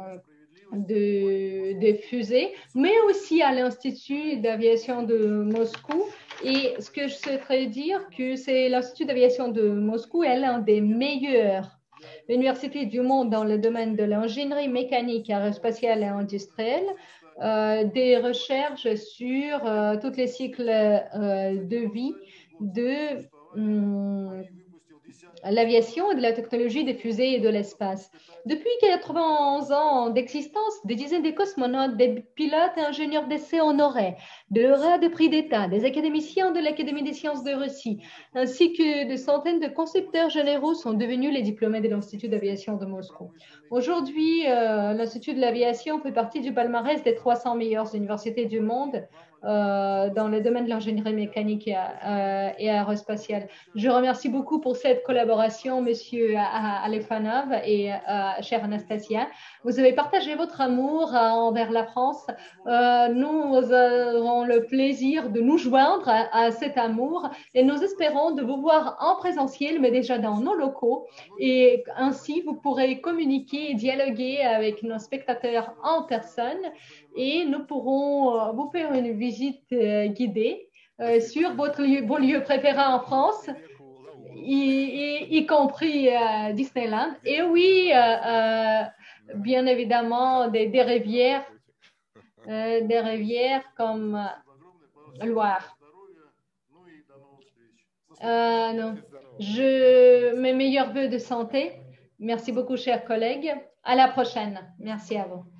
de, de fusées, mais aussi à l'Institut d'aviation de Moscou. Et ce que je souhaiterais dire, que c'est l'Institut d'aviation de Moscou est l'un des meilleurs universités du monde dans le domaine de l'ingénierie mécanique, aérospatiale et industrielle, euh, des recherches sur euh, tous les cycles euh, de vie de hum, l'aviation et de la technologie des fusées et de l'espace. Depuis quatre-vingt-onze ans d'existence, des dizaines de cosmonautes, des pilotes et ingénieurs d'essai honoraires, de lauréats de prix d'État, des académiciens de l'Académie des sciences de Russie, ainsi que des centaines de concepteurs généraux sont devenus les diplômés de l'Institut d'aviation de Moscou. Aujourd'hui, euh, l'Institut de l'aviation fait partie du palmarès des trois cents meilleures universités du monde euh, dans le domaine de l'ingénierie mécanique et, euh, et aérospatiale. Je remercie beaucoup pour cette collaboration, Monsieur Alefanov et euh, chère Anastasia. Vous avez partagé votre amour euh, envers la France. Euh, nous aurons le plaisir de nous joindre à, à cet amour et nous espérons de vous voir en présentiel, mais déjà dans nos locaux. Et ainsi, vous pourrez communiquer et dialoguer avec nos spectateurs en personne et nous pourrons euh, vous faire une visite euh, guidée euh, sur votre lieu, vos lieux préférés en France, y, y, y compris euh, Disneyland. Et oui, euh, euh, bien évidemment, des, des rivières, euh, des rivières comme euh, Loire. Euh, non. Je, mes meilleurs vœux de santé. Merci beaucoup, chers collègues. À la prochaine. Merci à vous.